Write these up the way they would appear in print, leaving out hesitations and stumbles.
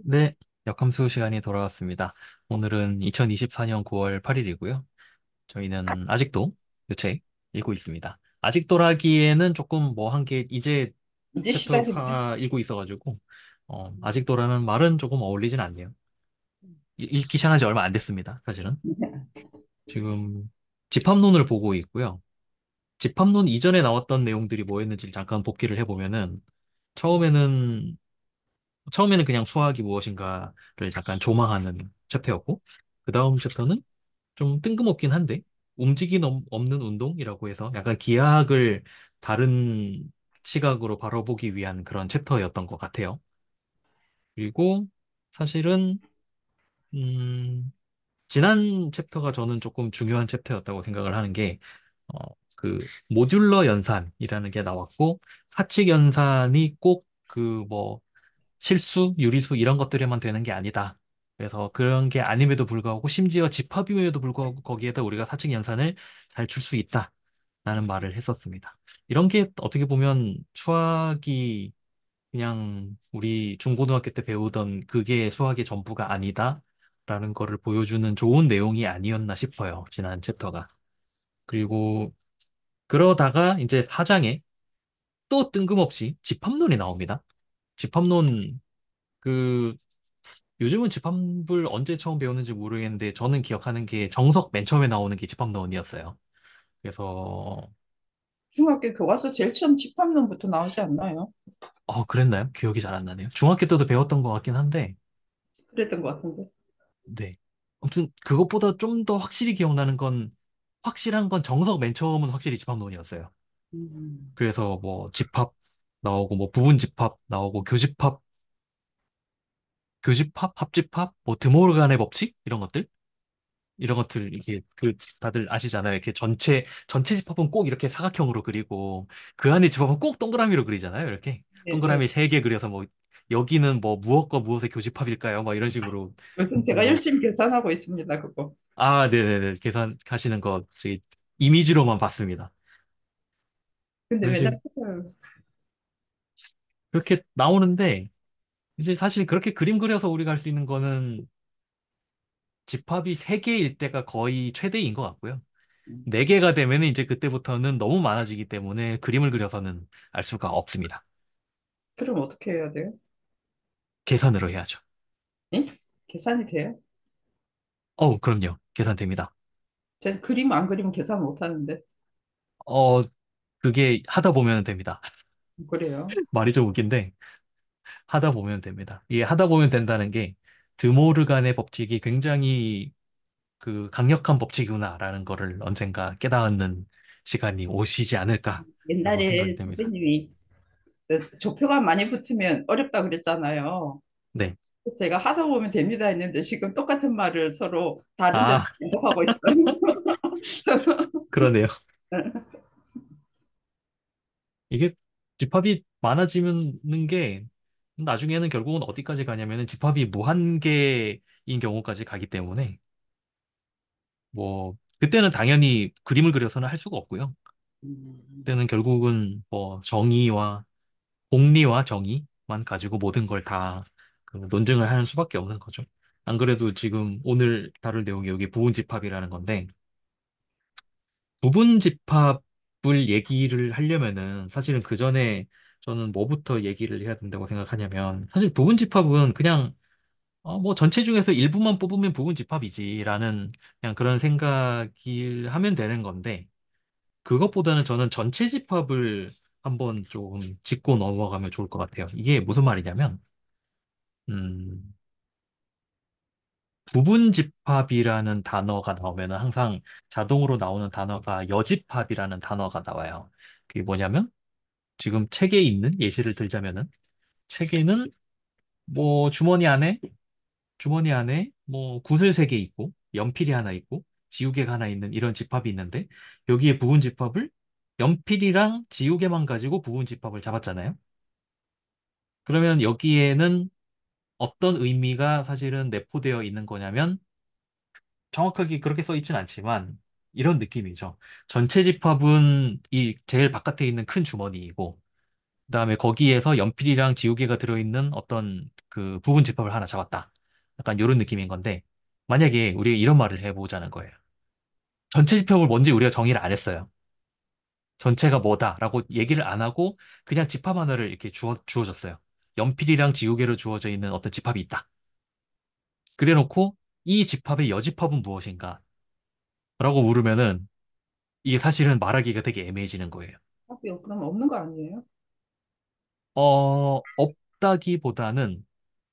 네, 역함수 시간이 돌아왔습니다. 오늘은 2024년 9월 8일이고요. 저희는 아직도 책 읽고 있습니다. 아직도라기에는 조금 뭐 한 게 이제 이제 챕터 시작인데. 4 읽고 있어가지고 아직도라는 말은 조금 어울리진 않네요. 읽기 시작한 지 얼마 안 됐습니다. 사실은. 지금 집합론을 보고 있고요. 집합론 이전에 나왔던 내용들이 뭐였는지 잠깐 복기를 해보면은 처음에는 처음에는 그냥 수학이 무엇인가를 잠깐 조망하는 챕터였고, 그 다음 챕터는 좀 뜬금없긴 한데, 없는 운동이라고 해서 약간 기하학을 다른 시각으로 바라보기 위한 그런 챕터였던 것 같아요. 그리고 사실은, 음, 지난 챕터가 저는 조금 중요한 챕터였다고 생각을 하는 게, 어, 그, 모듈러 연산이라는 게 나왔고, 사칙 연산이 꼭 실수, 유리수 이런 것들에만 되는 게 아니다. 그래서 그런 게 아님에도 불구하고 심지어 집합임에도 불구하고 거기에다 우리가 사칙 연산을 잘 줄 수 있다. 라는 말을 했었습니다. 이런 게 어떻게 보면 수학이 그냥 우리 중고등학교 때 배우던 그게 수학의 전부가 아니다. 라는 거를 보여주는 좋은 내용이 아니었나 싶어요. 지난 챕터가. 그리고 그러다가 이제 4장에 또 뜬금없이 집합론이 나옵니다. 집합론 그 요즘은 집합을 언제 처음 배웠는지 모르겠는데 저는 기억하는 게 정석 맨 처음에 나오는 게 집합론이었어요. 그래서 중학교 교과서 제일 처음 집합론부터 나오지 않나요? 그랬나요? 기억이 잘 안 나네요. 중학교 때도 배웠던 것 같긴 한데 그랬던 것 같은데. 네. 아무튼 그것보다 좀 더 확실히 기억나는 건 확실한 건 정석 맨 처음은 확실히 집합론이었어요. 음. 그래서 뭐 집합 나오고 뭐 부분 집합 나오고 교집합, 합집합, 뭐 드모르간의 법칙 이런 것들 이렇게 다들 아시잖아요. 이렇게 전체 집합은 꼭 이렇게 사각형으로 그리고 그 안에 집합은 꼭 동그라미로 그리잖아요. 이렇게 네네. 동그라미 세 개 그려서 뭐 여기는 뭐 무엇과 무엇의 교집합일까요? 막 이런 식으로 요즘 제가 뭐 열심히 계산하고 있습니다, 그거. 네네네 계산하시는 거 저기 이미지로만 봤습니다. 근데 그래서 맨날 이제 그렇게 나오는데 이제 사실 그렇게 그림 그려서 우리가 할 수 있는 거는 집합이 세 개일 때가 거의 최대인 것 같고요. 네 개가 되면 이제 그때부터는 너무 많아지기 때문에 그림을 그려서는 알 수가 없습니다. 그럼 어떻게 해야 돼요? 계산으로 해야죠. 예? 계산이 돼요? 그럼요. 계산됩니다. 제가 그림 안 그리면 계산 못 하는데. 어, 그게 하다 보면 됩니다. 그래요. 말이 좀 웃긴데, 하다 보면 됩니다. 이게 하다 보면 된다는 게, 드모르간의 법칙이 굉장히 강력한 법칙이구나라는 거를 언젠가 깨닫는 시간이 오시지 않을까라고 생각이 옛날에 됩니다. 선생님이 그 조표가 많이 붙으면 어렵다 그랬잖아요. 네. 제가 하다 보면 됩니다 했는데 지금 똑같은 말을 서로 다른 데서 아, 반복하고 있어요. 그러네요. 이게 집합이 많아지는 게 나중에는 결국은 어디까지 가냐면은 집합이 무한계인 경우까지 가기 때문에 뭐 그때는 당연히 그림을 그려서는 할 수가 없고요. 음. 그때는 결국은 뭐 정의와 공리와 정의만 가지고 모든 걸 다 논증을 하는 수밖에 없는 거죠. 안 그래도 지금 오늘 다룰 내용이 여기 부분집합이라는 건데 부분집합을 얘기를 하려면은 사실은 그 전에 저는 뭐부터 얘기를 해야 된다고 생각하냐면 사실 부분집합은 그냥 뭐 전체 중에서 일부만 뽑으면 부분집합이지라는 그냥 그런 생각을 하면 되는 건데 그것보다는 저는 전체 집합을 한번 좀 짚고 넘어가면 좋을 것 같아요. 이게 무슨 말이냐면 음, 부분집합이라는 단어가 나오면 항상 자동으로 나오는 단어가 여집합이라는 단어가 나와요. 그게 뭐냐면 지금 책에 있는 예시를 들자면은 책에는 뭐 주머니 안에 뭐 구슬 세 개 있고 연필이 하나 있고 지우개가 하나 있는 이런 집합이 있는데 여기에 부분 집합을 연필이랑 지우개만 가지고 부분 집합을 잡았잖아요. 그러면 여기에는 어떤 의미가 사실은 내포되어 있는 거냐면 정확하게 그렇게 써 있진 않지만 이런 느낌이죠. 전체 집합은 이 제일 바깥에 있는 큰 주머니이고 그다음에 거기에서 연필이랑 지우개가 들어있는 어떤 그 부분 집합을 하나 잡았다. 약간 이런 느낌인 건데, 만약에 우리가 이런 말을 해보자는 거예요. 전체 집합을 뭔지 우리가 정의를 안 했어요. 전체가 뭐다라고 얘기를 안 하고 그냥 집합 하나를 이렇게 주어졌어요. 연필이랑 지우개로 주어져 있는 어떤 집합이 있다. 그래놓고 이 집합의 여집합은 무엇인가? 라고 물으면은 이게 사실은 말하기가 되게 애매해지는 거예요. 답이 그럼 없는 거 아니에요? 없다기보다는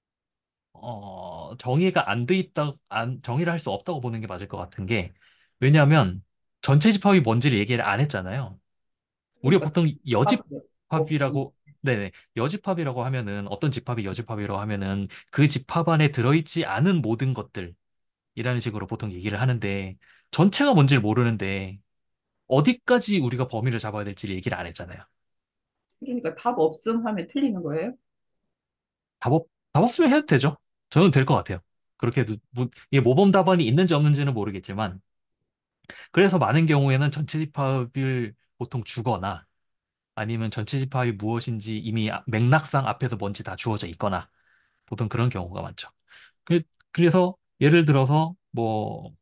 정의가 안 돼 있다, 정의를 할 수 없다고 보는 게 맞을 것 같은 게, 왜냐하면 전체 집합이 뭔지를 얘기를 안 했잖아요. 우리가 그러니까 보통 답이 없지. 여집합이라고, 네네, 여집합이라고 하면은, 어떤 집합이 여집합이라고 하면은, 그 집합 안에 들어있지 않은 모든 것들이라는 식으로 보통 얘기를 하는데, 전체가 뭔지를 모르는데, 어디까지 우리가 범위를 잡아야 될지를 얘기를 안 했잖아요. 그러니까 답 없음 하면 틀리는 거예요? 답 없으면 해도 되죠. 저는 될 것 같아요. 그렇게 해도, 이게 모범 답안이 있는지 없는지는 모르겠지만, 그래서 많은 경우에는 전체 집합을 보통 주거나 아니면 전체 집합이 무엇인지 이미 맥락상 앞에서 뭔지 다 주어져 있거나 보통 그런 경우가 많죠. 그- 그래서 예를 들어서 뭐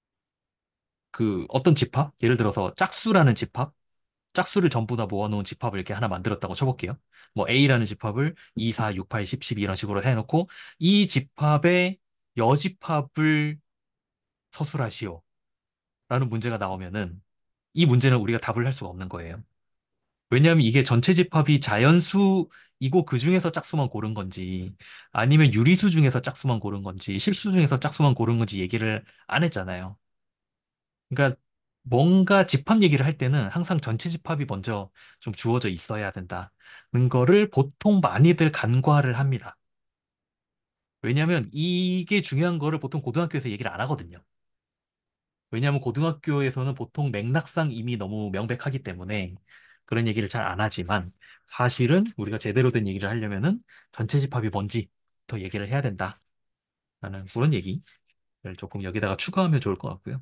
그 어떤 집합, 예를 들어서 짝수라는 집합, 짝수를 전부 다 모아놓은 집합을 이렇게 하나 만들었다고 쳐볼게요. 뭐 A라는 집합을 2, 4, 6, 8, 10, 12 이런 식으로 해놓고 이 집합의 여집합을 서술하시오 라는 문제가 나오면은 이 문제는 우리가 답을 할 수가 없는 거예요. 왜냐하면 이게 전체 집합이 자연수이고 그 중에서 짝수만 고른 건지 아니면 유리수 중에서 짝수만 고른 건지 실수 중에서 짝수만 고른 건지 얘기를 안 했잖아요. 그러니까 뭔가 집합 얘기를 할 때는 항상 전체 집합이 먼저 좀 주어져 있어야 된다는 거를 보통 많이들 간과를 합니다. 왜냐하면 이게 중요한 거를 보통 고등학교에서 얘기를 안 하거든요. 왜냐하면 고등학교에서는 보통 맥락상 이미 너무 명백하기 때문에 그런 얘기를 잘 안 하지만 사실은 우리가 제대로 된 얘기를 하려면은 전체 집합이 뭔지 더 얘기를 해야 된다라는 그런 얘기를 조금 여기다가 추가하면 좋을 것 같고요.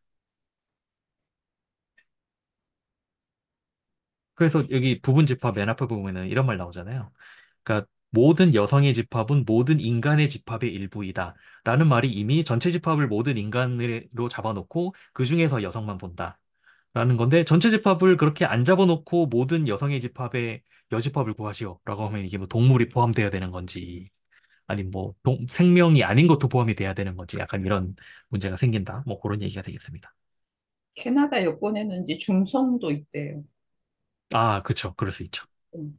그래서 여기 부분 집합 맨 앞에 보면은 이런 말 나오잖아요. 그러니까 모든 여성의 집합은 모든 인간의 집합의 일부이다. 라는 말이 이미 전체 집합을 모든 인간으로 잡아놓고 그 중에서 여성만 본다. 라는 건데 전체 집합을 그렇게 안 잡아놓고 모든 여성의 집합에 여집합을 구하시오 라고 하면 이게 뭐 동물이 포함되어야 되는 건지 아니면 뭐 생명이 아닌 것도 포함이 돼야 되는 건지 약간 이런 문제가 생긴다 뭐 그런 얘기가 되겠습니다. 캐나다 여권에는 이제 중성도 있대요. 아 그렇죠, 그럴 수 있죠. 음.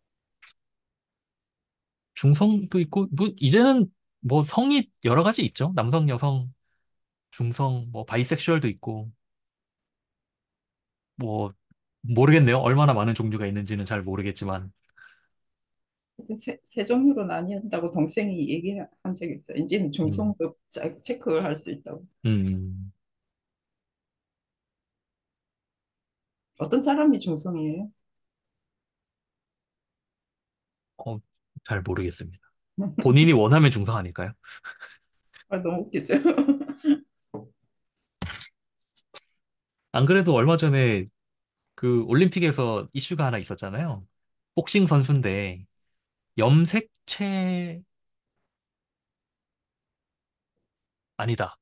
중성도 있고 뭐 이제는 뭐 성이 여러 가지 있죠. 남성 여성 중성 뭐 바이섹슈얼도 있고 뭐 모르겠네요. 얼마나 많은 종류가 있는지는 잘 모르겠지만 하여튼 세 종류로 나뉘었다고 동생이 얘기한 적이 있어요. 이제는 음, 중성도 체크를 할 수 있다고. 음, 어떤 사람이 중성이에요? 어, 잘 모르겠습니다. 본인이 원하면 중성 아닐까요? 아, 너무 웃기죠? 안 그래도 얼마 전에 그 올림픽에서 이슈가 하나 있었잖아요. 복싱 선수인데 염색체 아니다.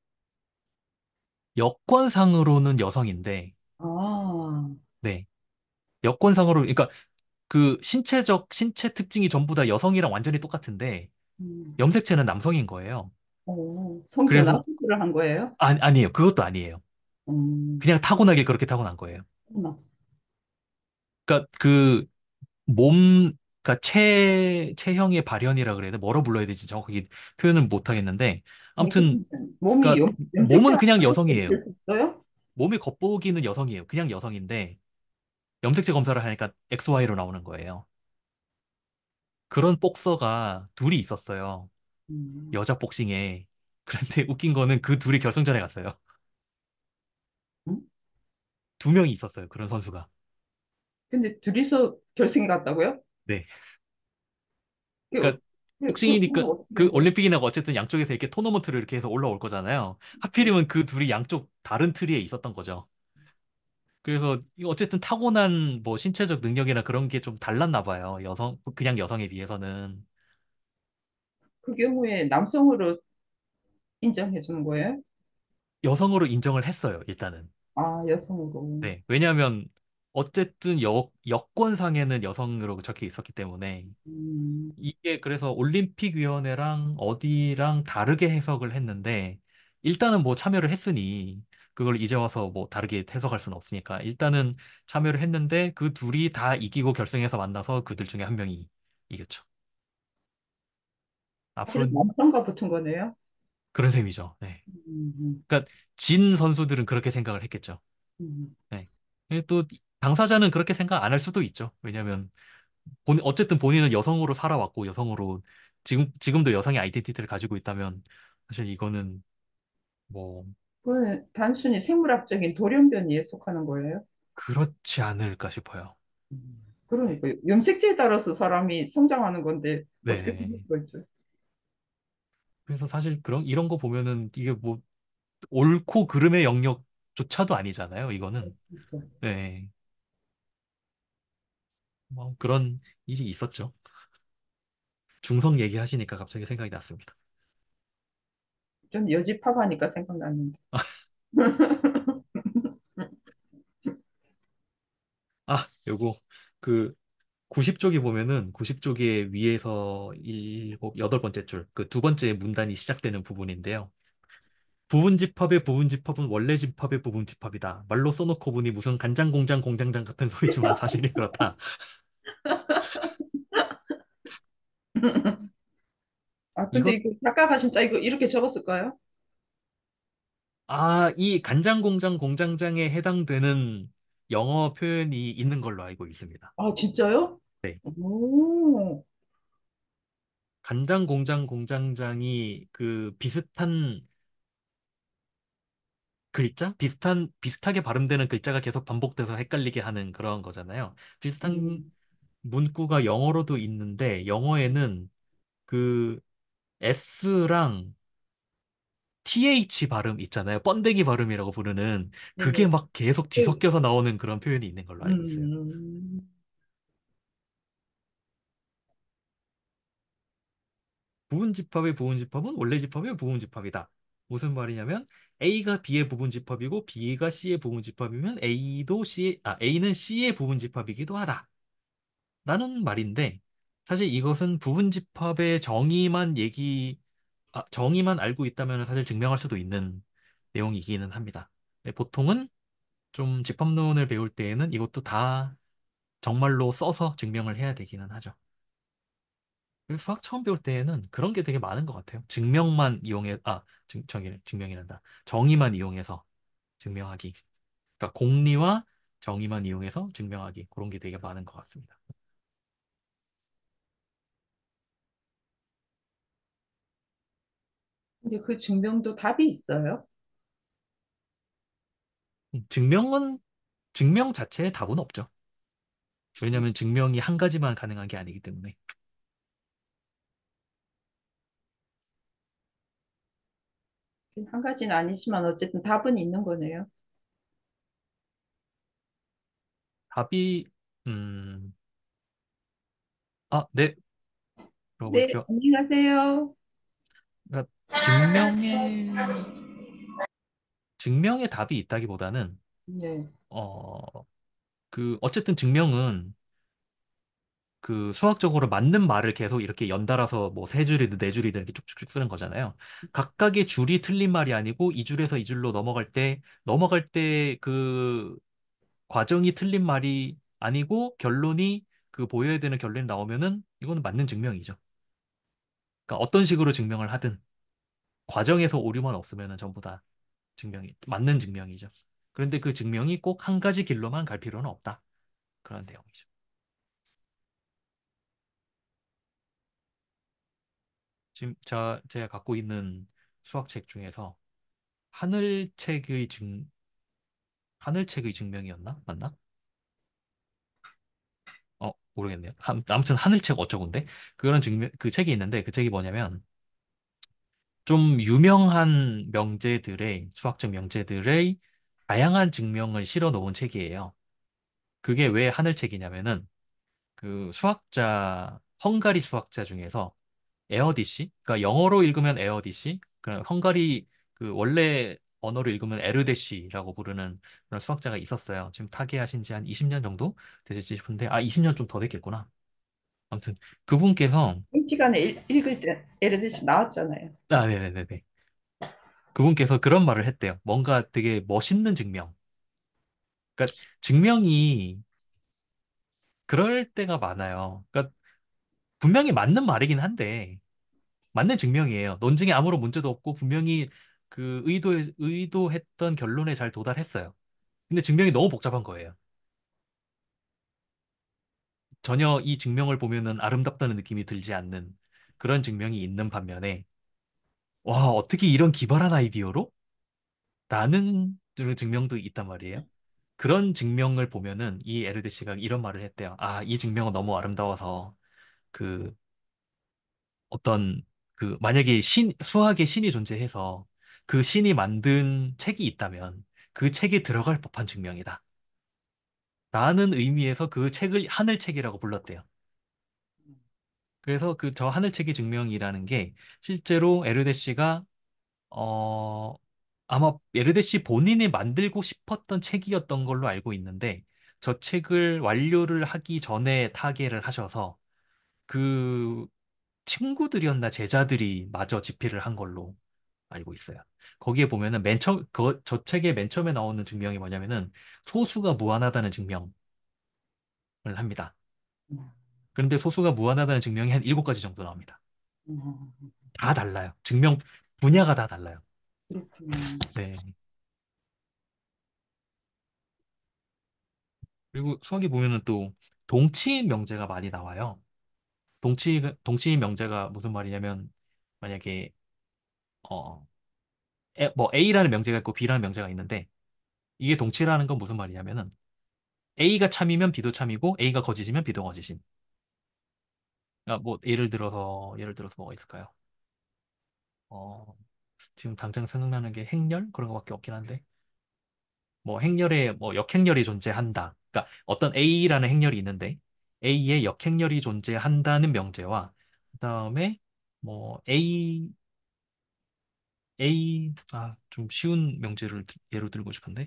여권상으로는 여성인데 아, 네. 여권상으로 그러니까 그 신체 특징이 전부 다 여성이랑 완전히 똑같은데 음. 염색체는 남성인 거예요. 성전환 그래서 수술을 한 거예요? 아니에요. 그것도 아니에요. 음, 그냥 타고나길 그렇게 타고난 거예요. 어머나. 그러니까 그 몸, 그러니까 체형의 발현이라 그래야 돼. 뭐로 불러야 되지? 정확하게 표현은 못 하겠는데 아니, 아무튼 몸이 그러니까 몸은 염색체가 그냥 여성이에요. 될수 있어요? 몸의 겉보기는 여성이에요. 그냥 여성인데 염색체 검사를 하니까 XY로 나오는 거예요. 그런 복서가 둘이 있었어요. 음. 여자 복싱에. 그런데 웃긴 거는 그 둘이 결승전에 갔어요. 음? 두 명이 있었어요. 그런 선수가. 근데 둘이서 결승 갔다고요? 네. 그, 그러니까 복싱이니까 어떻게 그 된 거예요? 올림픽이나 어쨌든 양쪽에서 이렇게 토너먼트를 이렇게 해서 올라올 거잖아요. 하필이면 그 둘이 양쪽 다른 트리에 있었던 거죠. 그래서 이거 어쨌든 타고난 뭐 신체적 능력이나 그런 게 좀 달랐나 봐요. 그냥 여성에 비해서는. 그 경우에 남성으로 인정해 주는 거예요? 여성으로 인정을 했어요, 일단은. 아, 여성으로. 네. 왜냐하면 어쨌든 여권상에는 여성으로 적혀 있었기 때문에 음, 이게 그래서 올림픽위원회랑 어디랑 다르게 해석을 했는데 일단은 뭐 참여를 했으니 그걸 이제 와서 뭐 다르게 해석할 수는 없으니까 일단은 참여를 했는데 그 둘이 다 이기고 결승에서 만나서 그들 중에 한 명이 이겼죠. 사실은 앞으로는 남성과 붙은 거네요. 그런 셈이죠. 네. 음, 그러니까 진 선수들은 그렇게 생각을 했겠죠. 음. 네. 근데 또 당사자는 그렇게 생각 안 할 수도 있죠. 왜냐하면 어쨌든 본인은 여성으로 살아왔고 여성으로 지금도 여성의 아이덴티티를 가지고 있다면 사실 이거는 뭐 그건 단순히 생물학적인 돌연변이에 속하는 거예요. 그렇지 않을까 싶어요. 그러니까 염색체에 따라서 사람이 성장하는 건데 어떻게 그럴 네. 수가 있죠? 그래서 사실 그런 이런 거 보면은 이게 뭐 옳고 그름의 영역조차도 아니잖아요. 이거는. 그렇죠. 네. 뭐 그런 일이 있었죠. 중성 얘기하시니까 갑자기 생각이 났습니다. 좀 여지팝하니까 생각났는데. 아, 요거 그 90쪽이 보면은 90쪽의 위에서 일곱 여덟 번째 줄, 그 두 번째 문단이 시작되는 부분인데요. 부분 집합의 부분 집합은 원래 집합의 부분 집합이다. 말로 써놓고 보니 무슨 간장 공장 공장장 같은 소리지만 사실이 그렇다. 아, 근데 이것 이거 작가가 진짜 이거 이렇게 적었을까요? 이 간장 공장 공장장에 해당되는 영어 표현이 있는 걸로 알고 있습니다. 아, 진짜요? 네. 오, 간장 공장 공장장이 그 비슷한 글자? 비슷하게 발음되는 글자가 계속 반복돼서 헷갈리게 하는 그런 거잖아요. 비슷한 음, 문구가 영어로도 있는데, 영어에는 그 S랑 TH 발음 있잖아요. 번데기 발음이라고 부르는 그게 네네. 막 계속 네. 뒤섞여서 나오는 그런 표현이 있는 걸로 알고 있어요. 음, 부분 집합의 부분 집합은 원래 집합의 부분 집합이다. 무슨 말이냐면 A가 B의 부분 집합이고 B가 C의 부분 집합이면 A는 C의 부분 집합이기도 하다. 라는 말인데 사실 이것은 부분 집합의 정의만 알고 있다면 사실 증명할 수도 있는 내용이기는 합니다. 네, 보통은 좀 집합론을 배울 때에는 이것도 다 정말로 써서 증명을 해야 되기는 하죠. 그래서 수학 처음 배울 때에는 그런 게 되게 많은 것 같아요. 증명이란다. 정의만 이용해서 증명하기. 그러니까 공리와 정의만 이용해서 증명하기. 그런 게 되게 많은 것 같습니다. 근데 그 증명도 답이 있어요? 증명 자체에 답은 없죠. 왜냐하면 증명이 한 가지만 가능한 게 아니기 때문에. 한 가지는 아니지만 어쨌든 답은 있는 거네요. 답이, 음, 네, 네, 들어보십시오. 안녕히 가세요. 그러니까 증명의 답이 있다기보다는, 네, 어, 어쨌든 증명은 그 수학적으로 맞는 말을 계속 이렇게 연달아서 뭐 세 줄이든 네 줄이든 이렇게 쭉쭉쭉 쓰는 거잖아요. 각각의 줄이 틀린 말이 아니고 이 줄에서 이 줄로 넘어갈 때 그 과정이 틀린 말이 아니고 결론이 그 보여야 되는 결론이 나오면은 이거는 맞는 증명이죠. 그러니까 어떤 식으로 증명을 하든 과정에서 오류만 없으면은 전부 다 맞는 증명이죠. 그런데 그 증명이 꼭 한 가지 길로만 갈 필요는 없다. 그런 내용이죠. 지금 제가 갖고 있는 수학책 중에서 하늘책의 증, 하늘책의 증명이었나? 맞나? 모르겠네요. 아무튼 하늘책 어쩌고인데? 그 책이 있는데 그 책이 뭐냐면 좀 유명한 수학적 명제들의 다양한 증명을 실어 놓은 책이에요. 그게 왜 하늘책이냐면은 그 헝가리 수학자 중에서 에어디시, 그러니까 영어로 읽으면 에어디시, 그 헝가리 그 원래 언어로 읽으면 에르데시라고 부르는 그런 수학자가 있었어요. 지금 타계하신 지 한 20년 정도 되셨지 싶은데, 아, 20년 좀 더 됐겠구나. 아무튼 그분께서, 일찍간에 읽을 때 에르디시 나왔잖아요. 아, 네네네네. 그분께서 그런 말을 했대요. 뭔가 되게 멋있는 증명. 그러니까 증명이 그럴 때가 많아요. 그러니까 분명히 맞는 말이긴 한데, 맞는 증명이에요. 논증에 아무런 문제도 없고 분명히 그 의도했던 결론에 잘 도달했어요. 근데 증명이 너무 복잡한 거예요. 전혀 이 증명을 보면은 아름답다는 느낌이 들지 않는 그런 증명이 있는 반면에, 와, 어떻게 이런 기발한 아이디어로? 라는 그런 증명도 있단 말이에요. 그런 증명을 보면은 이 에르드 씨가 이런 말을 했대요. 아, 이 증명은 너무 아름다워서 그 어떤 그 만약에 수학의 신이 존재해서 그 신이 만든 책이 있다면 그 책에 들어갈 법한 증명이다. 라는 의미에서 그 책을 하늘책이라고 불렀대요. 그래서 그 저 하늘책의 증명이라는 게 실제로 에르데 씨가 어 아마 에르데 씨 본인이 만들고 싶었던 책이었던 걸로 알고 있는데 저 책을 완료를 하기 전에 타계를 하셔서 그 친구들이었나 제자들이 마저 집필을 한 걸로 알고 있어요. 거기에 보면은 저 책의 맨 처음에 나오는 증명이 뭐냐면은 소수가 무한하다는 증명을 합니다. 음, 그런데 소수가 무한하다는 증명이 한 7가지 정도 나옵니다. 음, 다 달라요. 증명 분야가 다 달라요. 그렇군요. 네. 그리고 수학에 보면은 또 동치인 명제가 많이 나와요. 동치인 명제가 무슨 말이냐면 만약에 어, 뭐 A라는 명제가 있고 B라는 명제가 있는데 이게 동치라는 건 무슨 말이냐면은 A가 참이면 B도 참이고 A가 거짓이면 B도 거짓임. 그러니까 뭐 예를 들어서 뭐가 있을까요? 어, 지금 당장 생각나는 게 행렬 그런 거밖에 없긴 한데 뭐 행렬에 뭐 역행렬이 존재한다. 그러니까 어떤 A라는 행렬이 있는데 A의 역행렬이 존재한다는 명제와 그다음에 뭐 좀 쉬운 명제를 예로 들고 싶은데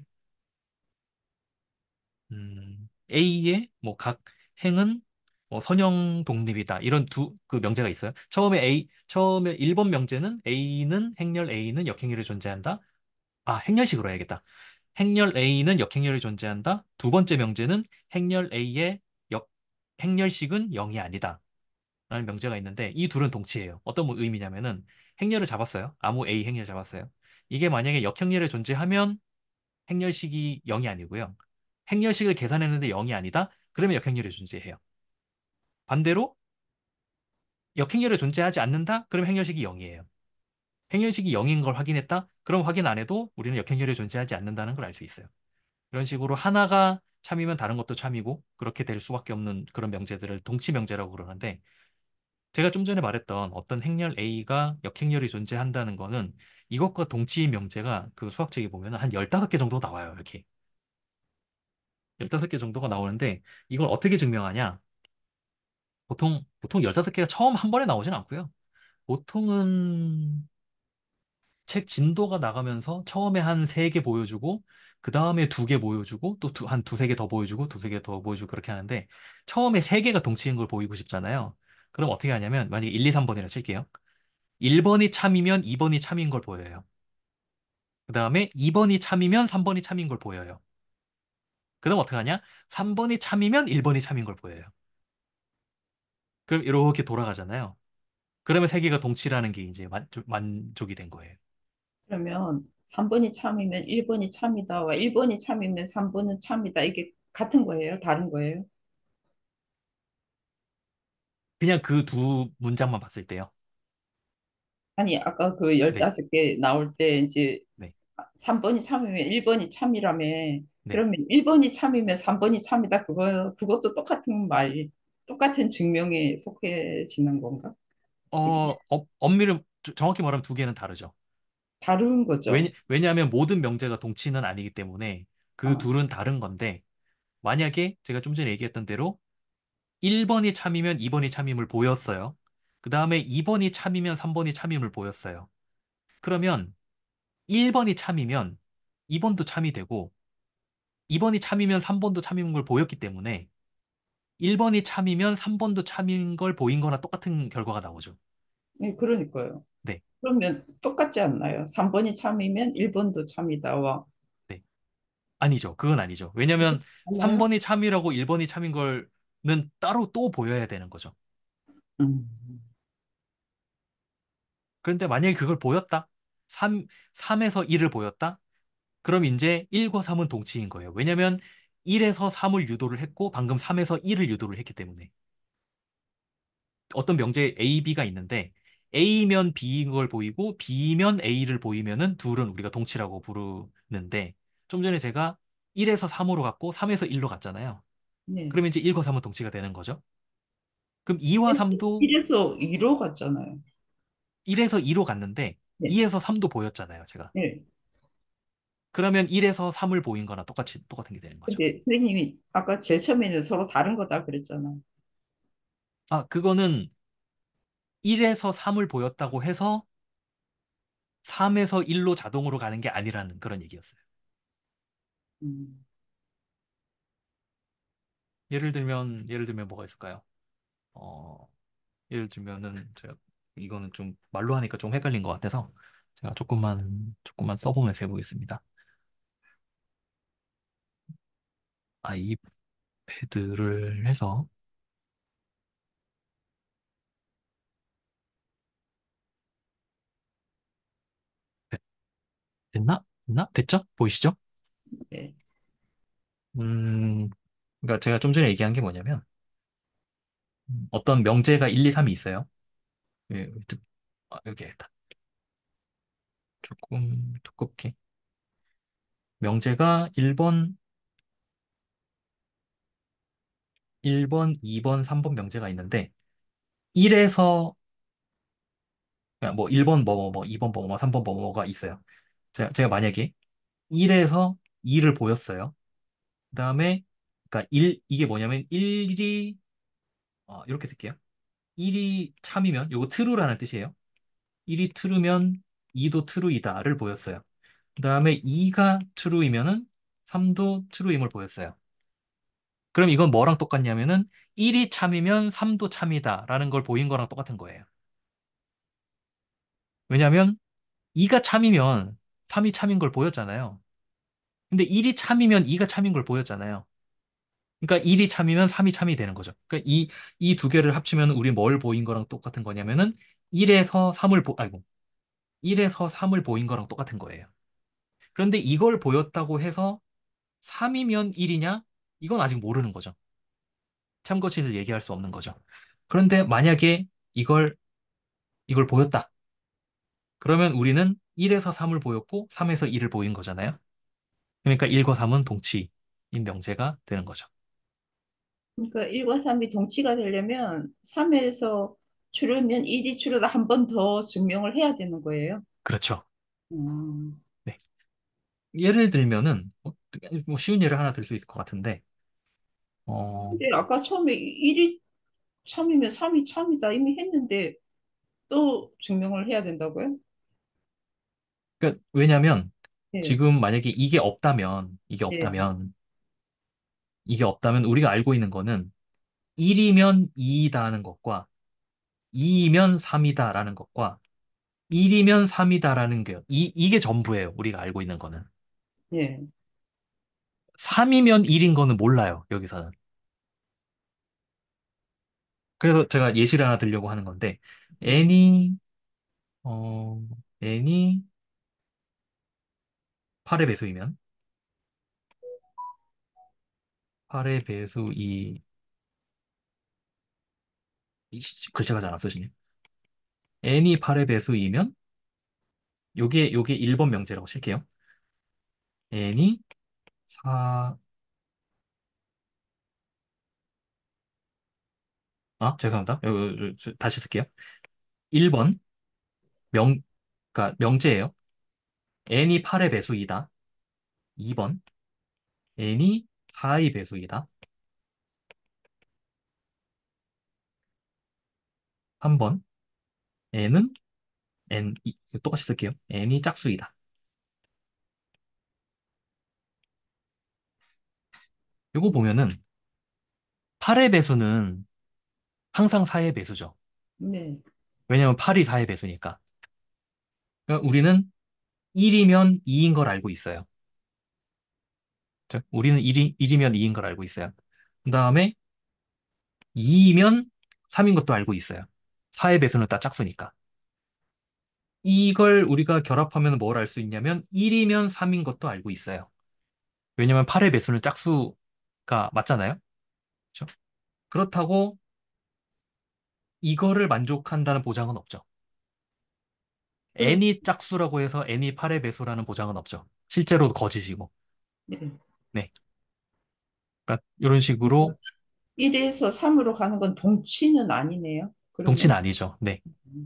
A의 뭐 각 행은 뭐 선형 독립이다. 이런 그 명제가 있어요. 처음에 1번 명제는 행렬 A는 역행렬이 존재한다. 아, 행렬식으로 해야겠다. 행렬 A는 역행렬이 존재한다. 두 번째 명제는 행렬 A의 역, 행렬식은 0이 아니다. 라는 명제가 있는데 이 둘은 동치예요. 어떤 의미냐면은 행렬을 잡았어요. 아무 A 행렬 잡았어요. 이게 만약에 역행렬이 존재하면 행렬식이 0이 아니고요. 행렬식을 계산했는데 0이 아니다? 그러면 역행렬이 존재해요. 반대로 역행렬이 존재하지 않는다? 그러면 행렬식이 0이에요. 행렬식이 0인 걸 확인했다? 그럼 확인 안 해도 우리는 역행렬이 존재하지 않는다는 걸 알 수 있어요. 이런 식으로 하나가 참이면 다른 것도 참이고 그렇게 될 수밖에 없는 그런 명제들을 동치 명제라고 그러는데 제가 좀 전에 말했던 어떤 행렬 A가 역행렬이 존재한다는 거는 이것과 동치 명제가 그 수학책에 보면 한 15개 정도 나와요. 이렇게. 15개 정도가 나오는데 이걸 어떻게 증명하냐? 보통 15개가 처음 한 번에 나오진 않고요. 보통은 책 진도가 나가면서 처음에 한 3개 보여주고 그 다음에 2개 보여주고 또 한 두세 개 더 보여주고 두세 개 더 보여주고 그렇게 하는데 처음에 3개가 동치인 걸 보이고 싶잖아요. 그럼 어떻게 하냐면 만약에 1, 2, 3번이라 칠게요. 1번이 참이면 2번이 참인 걸 보여요. 그 다음에 2번이 참이면 3번이 참인 걸 보여요. 그 다음 어떻게 하냐? 3번이 참이면 1번이 참인 걸 보여요. 그럼 이렇게 돌아가잖아요. 그러면 3개가 동치라는 게 이제 만족이 된 거예요. 그러면 3번이 참이면 1번이 참이다와 1번이 참이면 3번은 참이다. 이게 같은 거예요? 다른 거예요? 그냥 그 두 문장만 봤을 때요. 아니, 아까 그 네, 15개 나올 때 이제 네, 3번이 참이면 1번이 참이라며. 네. 그러면 1번이 참이면 3번이 참이다. 그것도 똑같은 증명에 속해지는 건가? 엄밀히 정확히 말하면 2개는 다르죠. 다른 거죠. 왜냐하면 모든 명제가 동치는 아니기 때문에 그 아, 둘은 다른 건데, 만약에 제가 좀 전에 얘기했던 대로 1번이 참이면 2번이 참임을 보였어요. 그 다음에 2번이 참이면 3번이 참임을 보였어요. 그러면 1번이 참이면 2번도 참이 되고 2번이 참이면 3번도 참인 걸 보였기 때문에 1번이 참이면 3번도 참인 걸 보인 거나 똑같은 결과가 나오죠. 네, 그러니까요. 네, 그러면 똑같지 않나요? 3번이 참이면 1번도 참이다. 와. 네. 아니죠. 그건 아니죠. 왜냐면 맞나요? 3번이 참이라고 1번이 참인 걸는 따로 또 보여야 되는 거죠. 음. 그런데 만약에 그걸 보였다? 3에서 1을 보였다? 그럼 이제 1과 3은 동치인 거예요. 왜냐면 1에서 3을 유도를 했고 방금 3에서 1을 유도를 했기 때문에. 어떤 명제 A, B가 있는데 A면 B인 걸 보이고 B면 A를 보이면은 둘은 우리가 동치라고 부르는데 좀 전에 제가 1에서 3으로 갔고 3에서 1로 갔잖아요. 네. 그러면 이제 1과 3은 동치가 되는 거죠. 그럼 2와 3도 1에서 2로 갔잖아요. 1에서 2로 갔는데 네. 2에서 3도 보였잖아요, 제가. 네. 그러면 1에서 3을 보인 거나 똑같은 게 되는 거죠. 근데 선생님이 아까 제일 처음에는 서로 다른 거다 그랬잖아요. 아, 그거는 1에서 3을 보였다고 해서 3에서 1로 자동으로 가는 게 아니라는 그런 얘기였어요. 음. 예를 들면 뭐가 있을까요? 어, 예를 들면은 제가 이거는 좀 말로 하니까 좀 헷갈린 것 같아서 제가 조금만 써보면서 해보겠습니다. 아이패드를 해서 됐- 됐나? 됐나? 됐죠? 보이시죠? 네. 음, 그러니까 제가 좀 전에 얘기한 게 뭐냐면 어떤 명제가 1, 2, 3이 있어요. 예, 여기 있다. 조금 두껍게. 명제가 1번, 2번, 3번 명제가 있는데 1에서 뭐 1번 뭐뭐뭐, 2번 뭐뭐, 3번 뭐뭐가 있어요. 제가 만약에 1에서 2를 보였어요. 그다음에 그러니까 이게 뭐냐면 1이 이렇게 쓸게요. 1이 참이면 요거 true라는 뜻이에요. 1이 true면 2도 true이다를 보였어요. 그다음에 2가 true이면은 3도 true임을 보였어요. 그럼 이건 뭐랑 똑같냐면은 1이 참이면 3도 참이다라는 걸 보인 거랑 똑같은 거예요. 왜냐하면 2가 참이면 3이 참인 걸 보였잖아요. 근데 1이 참이면 2가 참인 걸 보였잖아요. 그러니까 1이 참이면 3이 참이 되는 거죠. 그러니까 이 두 개를 합치면 우리 뭘 보인 거랑 똑같은 거냐면은 1에서 3을 아이고, 1에서 3을 보인 거랑 똑같은 거예요. 그런데 이걸 보였다고 해서 3이면 1이냐? 이건 아직 모르는 거죠. 참고치를 얘기할 수 없는 거죠. 그런데 만약에 이걸 보였다. 그러면 우리는 1에서 3을 보였고 3에서 1을 보인 거잖아요. 그러니까 1과 3은 동치인 명제가 되는 거죠. 그러니까 1과 3이 동치가 되려면 3에서 추르면 1이 추르다 한 번 더 증명을 해야 되는 거예요. 그렇죠. 음. 네. 예를 들면은 뭐 쉬운 예를 하나 들 수 있을 것 같은데 어 근데 아까 처음에 1이 참이면 3이 참이다 이미 했는데 또 증명을 해야 된다고요? 그러니까 왜냐면 네. 지금 만약에 이게 네. 없다면 이게 없다면 우리가 알고 있는 거는 1이면 2이다는 것과 2이면 3이다라는 것과 1이면 3이다라는 게 이게 전부예요. 우리가 알고 있는 거는. 네. 3이면 1인 거는 몰라요. 여기서는. 그래서 제가 예시를 하나 들려고 하는 건데 n이 어 n이 8의 배수이면 8의 배수 글자가 잘 안 써지네. n이 8의 배수이면 요게 1번 명제라고 칠게요. n이 4 죄송합니다. 다시 쓸게요. 1번 명 그러니까 명제예요. n이 8의 배수이다. 2번 n이 4의 배수이다. 3번 n은 똑같이 쓸게요. n이 짝수이다. 요거 보면은 8의 배수는 항상 4의 배수죠. 네, 왜냐면 8이 4의 배수니까. 그러니까 우리는 1이면 2인 걸 알고 있어요. 우리는 1이면 2인 걸 알고 있어요. 그 다음에 2이면 3인 것도 알고 있어요. 4의 배수는 딱 짝수니까. 이걸 우리가 결합하면 뭘 알 수 있냐면 1이면 3인 것도 알고 있어요. 왜냐면 8의 배수는 짝수가 맞잖아요. 그렇죠? 그렇다고 이거를 만족한다는 보장은 없죠. 그렇, n이 짝수라고 해서 n이 8의 배수라는 보장은 없죠. 실제로도 거짓이고. 네. 네. 그러니까 이런 식으로 1에서 3으로 가는 건 동치는 아니네요. 그러면, 동치는 아니죠. 네.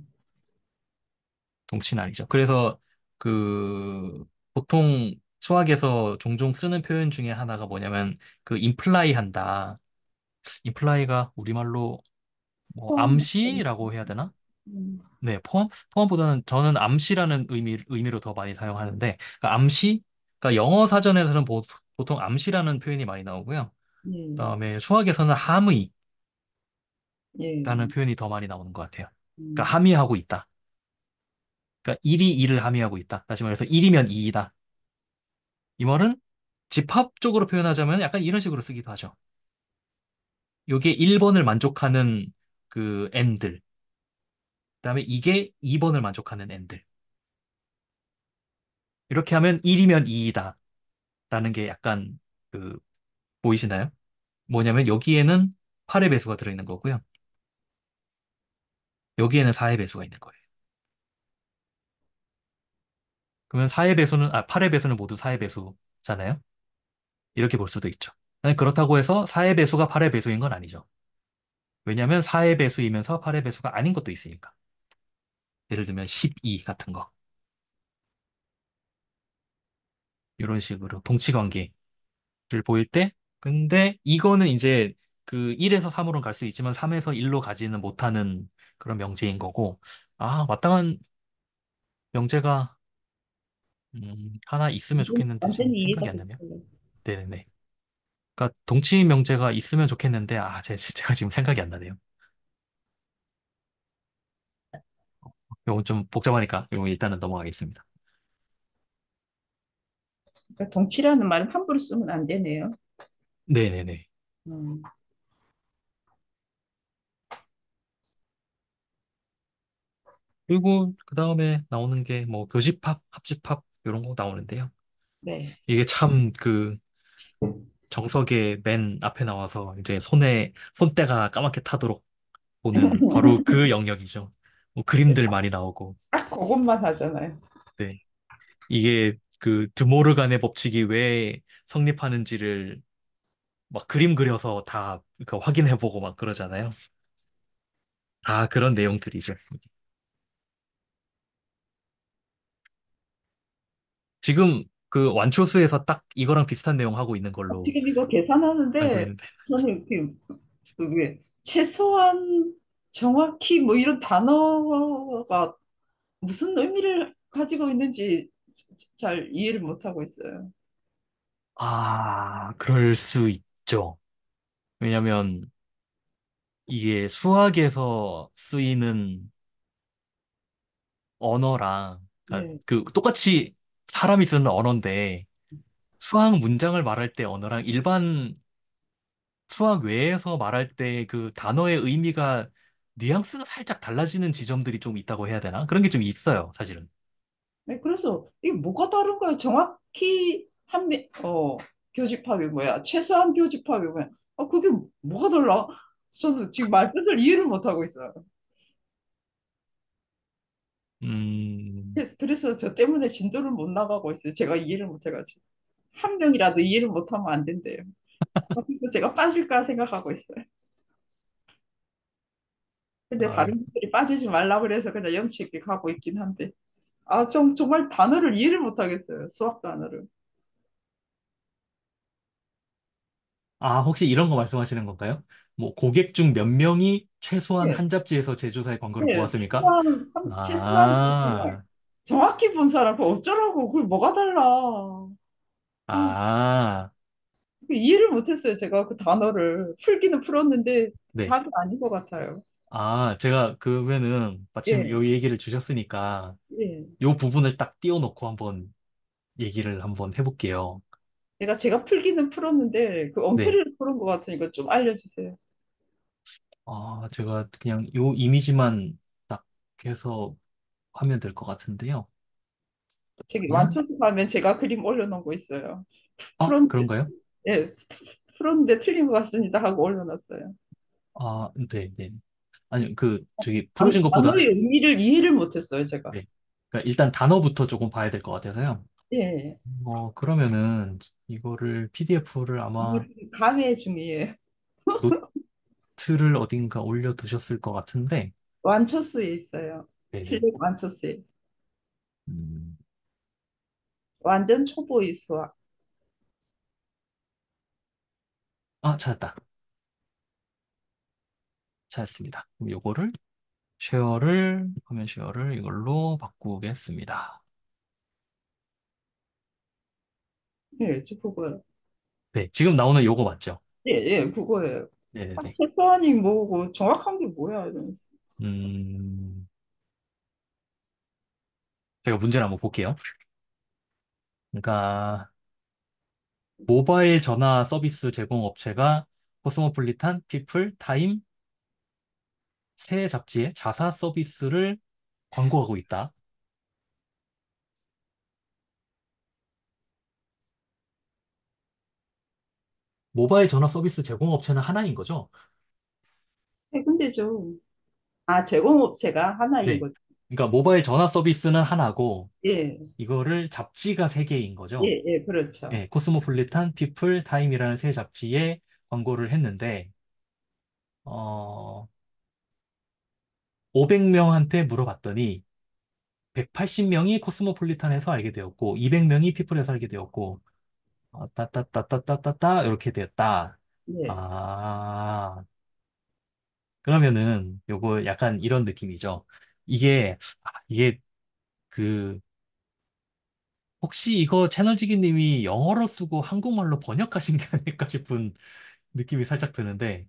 동치는 아니죠. 그래서 그 보통 수학에서 종종 쓰는 표현 중에 하나가 뭐냐면 그 임플라이 한다. 임플라이가 우리말로 뭐 포함, 암시라고 해야 되나? 음, 네, 포함보다는 저는 암시라는 의미로 더 많이 사용하는데, 그러니까 암시? 그러니까 영어 사전에서는 보통 암시라는 표현이 많이 나오고요. 예, 그다음에 수학에서는 함의라는 예, 표현이 더 많이 나오는 것 같아요. 그러니까 음, 함의하고 있다. 그러니까 1이 2를 함의하고 있다. 다시 말해서 1이면 2이다. 이 말은 집합적으로 표현하자면 약간 이런 식으로 쓰기도 하죠. 요게 1번을 만족하는 그 n들, 그다음에 이게 2번을 만족하는 n들. 이렇게 하면 1이면 2이다. 라는 게 약간 그 보이시나요? 뭐냐면 여기에는 8의 배수가 들어있는 거고요. 여기에는 4의 배수가 있는 거예요. 그러면 8의 배수는 모두 4의 배수잖아요. 이렇게 볼 수도 있죠. 아니, 그렇다고 해서 4의 배수가 8의 배수인 건 아니죠. 왜냐하면 4의 배수이면서 8의 배수가 아닌 것도 있으니까. 예를 들면 12 같은 거. 이런 식으로 동치 관계를 보일 때, 근데 이거는 이제 그 1에서 3으로 갈 수 있지만 3에서 1로 가지는 못하는 그런 명제인 거고, 아, 마땅한 명제가 하나 있으면 좋겠는데 지금 완전히 이해가 생각이 안 나네요. 됐어요. 네네네. 그러니까 동치 명제가 있으면 좋겠는데, 제가 지금 생각이 안 나네요. 이건 좀 복잡하니까 이거 일단은 넘어가겠습니다. 그러니까 동치라는 말은 함부로 쓰면 안 되네요. 네네네. 음, 그리고 그 다음에 나오는 게 뭐 교집합, 합집합 이런 거 나오는데요. 네. 이게 참 그 정석의 맨 앞에 나와서 이제 손때가 까맣게 타도록 보는 바로 그 영역이죠. 뭐 그림들 많이 나오고. 딱 그것만 하잖아요. 네. 이게 그 드모르간의 법칙이 왜 성립하는지를 막 그림 그려서 다 그 확인해보고 막 그러잖아요. 다 그런 내용들이죠. 지금 그 완초수에서 딱 이거랑 비슷한 내용 하고 있는 걸로 지금 이거 알고 계산하는데 있는데. 저는 왜 최소한 정확히 뭐 이런 단어가 무슨 의미를 가지고 있는지 잘 이해를 못 하고 있어요. 아, 그럴 수 있죠. 왜냐면 이게 수학에서 쓰이는 언어랑 그러니까 네. 그 똑같이 사람이 쓰는 언어인데 수학 문장을 말할 때 언어랑 일반 수학 외에서 말할 때 그 단어의 의미가 뉘앙스가 살짝 달라지는 지점들이 좀 있다고 해야 되나? 그런 게 좀 있어요, 사실은. 네, 그래서 이게 뭐가 다른 거예요? 정확히 교집합이 뭐야? 최소한 교집합이 뭐야? 그게 뭐가 달라? 저는 지금 말뜻을 이해를 못 하고 있어요. 음, 그래서 저 때문에 진도를 못 나가고 있어요. 제가 이해를 못 해가지고. 한 명이라도 이해를 못하면 안 된대요. 그래서 제가 빠질까 생각하고 있어요. 근데 아, 다른 분들이 빠지지 말라 그래서 그냥 염치 있게 가고 있긴 한데. 정말 단어를 이해를 못 하겠어요. 수학 단어를. 혹시 이런 거 말씀하시는 건가요? 뭐 고객 중 몇 명이 최소한 예, 한 잡지에서 제조사의 광고를 예, 보았습니까? 최소한 아, 정확히 본 사람 그 어쩌라고 그게 뭐가 달라. 아, 아, 그 이해를 못했어요. 제가 그 단어를 풀기는 풀었는데 네. 답이 아닌 것 같아요. 아, 제가 그러면은 마침 예, 요 얘기를 주셨으니까 예. 요 부분을 딱 띄워놓고 한번 얘기를 한번 해볼게요. 제가 풀기는 풀었는데 그 네. 엉터리를 푸는 것 같으니까 좀 알려주세요. 아, 제가 그냥 요 이미지만 딱 해서 하면 될 것 같은데요. 저기 그냥, 완쳐서 하면 제가 그림 올려놓은 거 있어요. 아, 풀었는데, 그런가요? 예, 풀었는데 틀린 것 같습니다 하고 올려놨어요. 아, 네, 네. 아니, 저기, 풀으신 단어의 것보다는, 의미를 이해를 못했어요, 제가. 네. 그러니까 일단 단어부터 조금 봐야 될 것 같아서요. 예, 그러면은, 이거를, PDF를 이거 아마 감회 중이에요. 노트를 어딘가 올려두셨을 것 같은데, 완처수에 있어요. 네네. 슬랙 완처수에. 음, 완전 초보의 수학. 아, 찾았다. 찾았습니다. 그럼 요거를, 화면 쉐어를 이걸로 바꾸겠습니다. 예, 저 그거요. 네, 지금 나오는 요거 맞죠? 예, 예, 그거예요. 아, 네네네. 최소한이 뭐고 정확한 게 뭐야 이러면서. 음, 제가 문제를 한번 볼게요. 그러니까, 모바일 전화 서비스 제공 업체가 코스모폴리탄, 피플, 타임, 세 잡지의 자사 서비스를 광고하고 있다. 모바일 전화 서비스 제공 업체는 하나인 거죠? 세 군데죠. 아, 제공업체가 하나인 네. 거죠. 그러니까 모바일 전화 서비스는 하나고, 예, 이거를 잡지가 세 개인 거죠? 예, 예, 그렇죠. 네. 코스모폴리탄, 피플, 타임이라는 세 잡지에 광고를 했는데, 어, 500명한테 물어봤더니, 180명이 코스모폴리탄에서 알게 되었고, 200명이 피플에서 알게 되었고, 따따따따따따따 이렇게 되었다. 예. 아, 그러면은 요거 약간 이런 느낌이죠. 이게 그 혹시 이거 채널지기님이 영어로 쓰고 한국말로 번역하신 게 아닐까 싶은 느낌이 살짝 드는데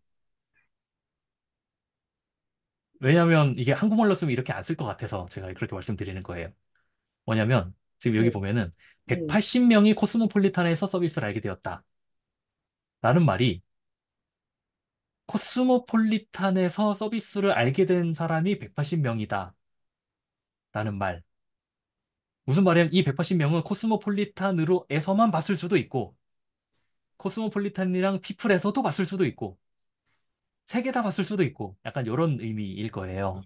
왜냐면 이게 한국말로 쓰면 이렇게 안 쓸 것 같아서 제가 그렇게 말씀드리는 거예요. 뭐냐면 지금 여기 예, 보면은 예. 180명이 코스모폴리탄에서 서비스를 알게 되었다. 라는 말이 코스모폴리탄에서 서비스를 알게 된 사람이 180명이다. 라는 말. 무슨 말이냐면 이 180명은 코스모폴리탄으로에서만 봤을 수도 있고 코스모폴리탄이랑 피플에서도 봤을 수도 있고 세 개 다 봤을 수도 있고 약간 이런 의미일 거예요.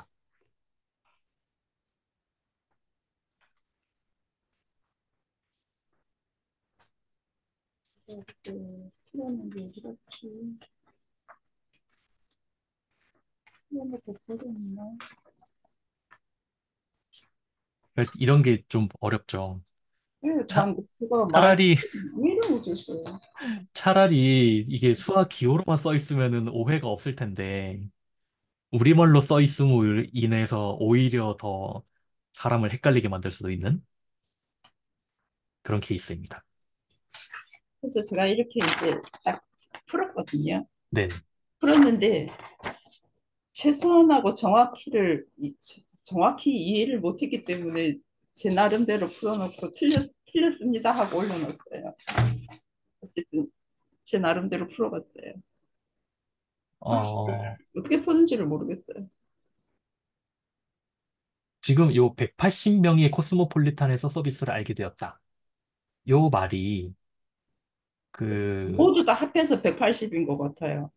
필요한 게 그렇지. 필요한 거 버렸나? 이런 게 좀 어렵죠. 예, 차, 그거 말 차라리 이해를 못했어요. 차라리 이게 수학 기호로만 써 있으면은 오해가 없을 텐데 우리말로 써 있음으로 인해서 오히려 더 사람을 헷갈리게 만들 수도 있는 그런 케이스입니다. 그래서 제가 이렇게 이제 딱 풀었거든요. 네네. 풀었는데 최소한하고 정확히 이해를 못했기 때문에 제 나름대로 풀어놓고 틀렸습니다 하고 올려놨어요. 어쨌든 제 나름대로 풀어봤어요. 아, 어, 어떻게 푸는지를 모르겠어요. 지금 요 180명이 코스모폴리탄에서 서비스를 알게 되었다. 요 말이 그 모두 다 합해서 180인 것 같아요.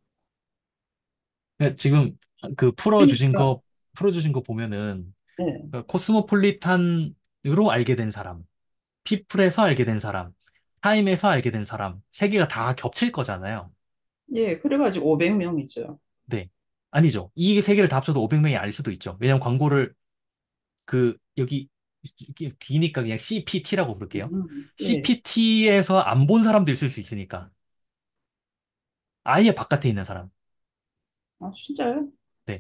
지금 그러니까, 풀어주신 거 보면은 네. 그러니까 코스모폴리탄으로 알게 된 사람, 피플에서 알게 된 사람, 타임에서 알게 된 사람, 세 개가 다 겹칠 거잖아요. 예, 그래가지고 500명이죠. 네. 아니죠. 이 세 개를 다 합쳐도 500명이 아닐 수도 있죠. 왜냐면 광고를 여기 이게 기니까 그냥 CPT라고 부를게요. 예. CPT에서 안 본 사람도 있을 수 있으니까. 아예 바깥에 있는 사람. 아, 진짜요? 네.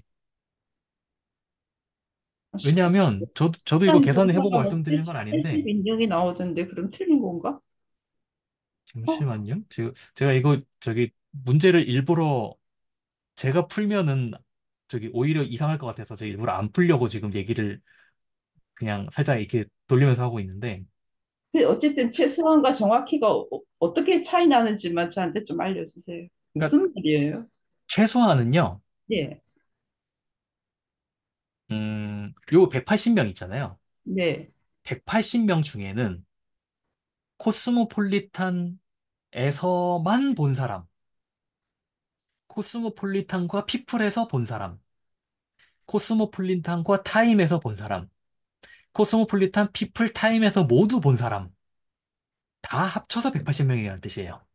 아, 왜냐하면 저도 이거 식당 계산을 해보고 조사가 뭐 말씀드리는 건 아닌데 80 인정이 나오던데 그럼 틀린 건가? 어, 잠시만요. 제가 이거 저기 문제를 일부러 제가 풀면은 저기 오히려 이상할 것 같아서 제가 일부러 안 풀려고 지금 얘기를 그냥 살짝 이렇게 돌리면서 하고 있는데 그래, 어쨌든 최소한과 정확히가 떻게 차이 나는지만 저한테 좀 알려주세요. 그러니까 무슨 말이에요? 최소한은요. 예, 요 180명 있잖아요. 네. 180명 중에는 코스모폴리탄에서만 본 사람, 코스모폴리탄과 피플에서 본 사람, 코스모폴리탄과 타임에서 본 사람, 코스모폴리탄 피플 타임에서 모두 본 사람, 다 합쳐서 180명이라는 뜻이에요.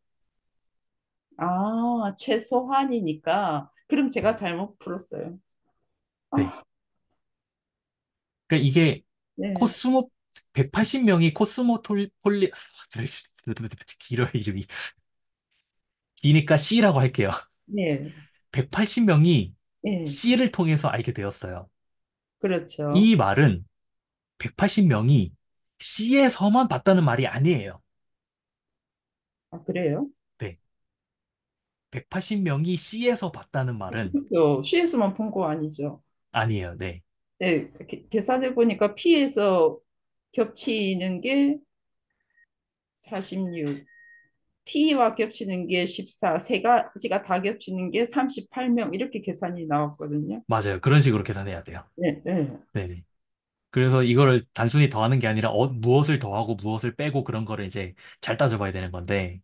아, 최소한이니까. 그럼 제가 잘못 풀었어요. 네. 아, 그러니까 이게 네, 코스모 180명이 코스모폴리 길어 이름이 기니까 C라고 할게요. 네, 180명이 네. C를 통해서 알게 되었어요. 그렇죠. 이 말은 180명이 C에서만 봤다는 말이 아니에요. 아, 그래요? 네. 180명이 C에서 봤다는 말은 그렇죠. C에서만 본 거 아니죠. 아니에요. 네. 네, 계산해 보니까 P에서 겹치는 게 46, T와 겹치는 게 14, 세 가지가 다 겹치는 게 38명 이렇게 계산이 나왔거든요. 맞아요. 그런 식으로 계산해야 돼요. 네, 네. 네네. 그래서 이거를 단순히 더하는 게 아니라 무엇을 더하고 무엇을 빼고 그런 거를 이제 잘 따져봐야 되는 건데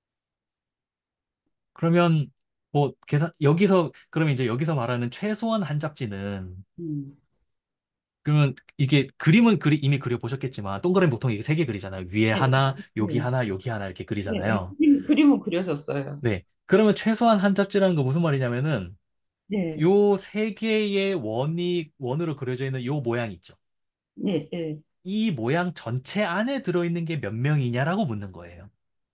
그러면 뭐 계산 여기서 그러면 이제 여기서 말하는 최소한 한 잡지는 음, 그러면 이게 이미 그려보셨겠지만 동그라미 보통 이게 세 개 그리잖아요. 위에 네, 하나, 여기 네, 하나, 여기 하나 이렇게 네, 네. 그리잖아요. 그림은 그려졌어요. 네. 그러면 최소한 한 잡지라는 거 무슨 말이냐면은 네, 요 세 개의 원으로 그려져 있는 요 모양 있죠. 네, 네. 이 모양 전체 안에 들어있는 게 몇 명이냐라고 묻는 거예요.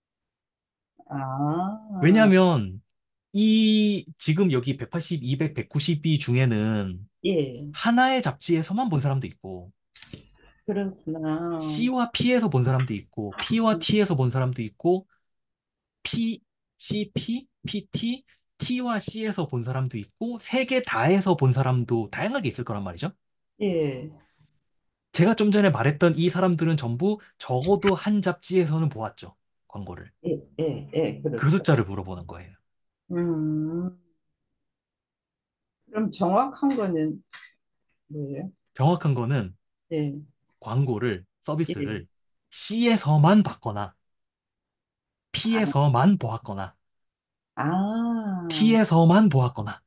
아, 왜냐하면 이 지금 여기 180, 200, 192 중에는 예, 하나의 잡지에서만 본 사람도 있고 그렇구나. C와 P에서 본 사람도 있고 P와 T에서 본 사람도 있고 P, CP, PT, T와 C에서 본 사람도 있고 세 개 다에서 본 사람도 다양하게 있을 거란 말이죠. 예, 제가 좀 전에 말했던 이 사람들은 전부 적어도 한 잡지에서는 보았죠. 광고를. 예, 예, 예, 그 그렇죠. 숫자를 물어보는 거예요. 음, 그럼 정확한 거는 뭐예요? 정확한 거는 예, 광고를, 예. 서비스를 C에서만 봤거나 P에서만 보았거나 아, T에서만 보았거나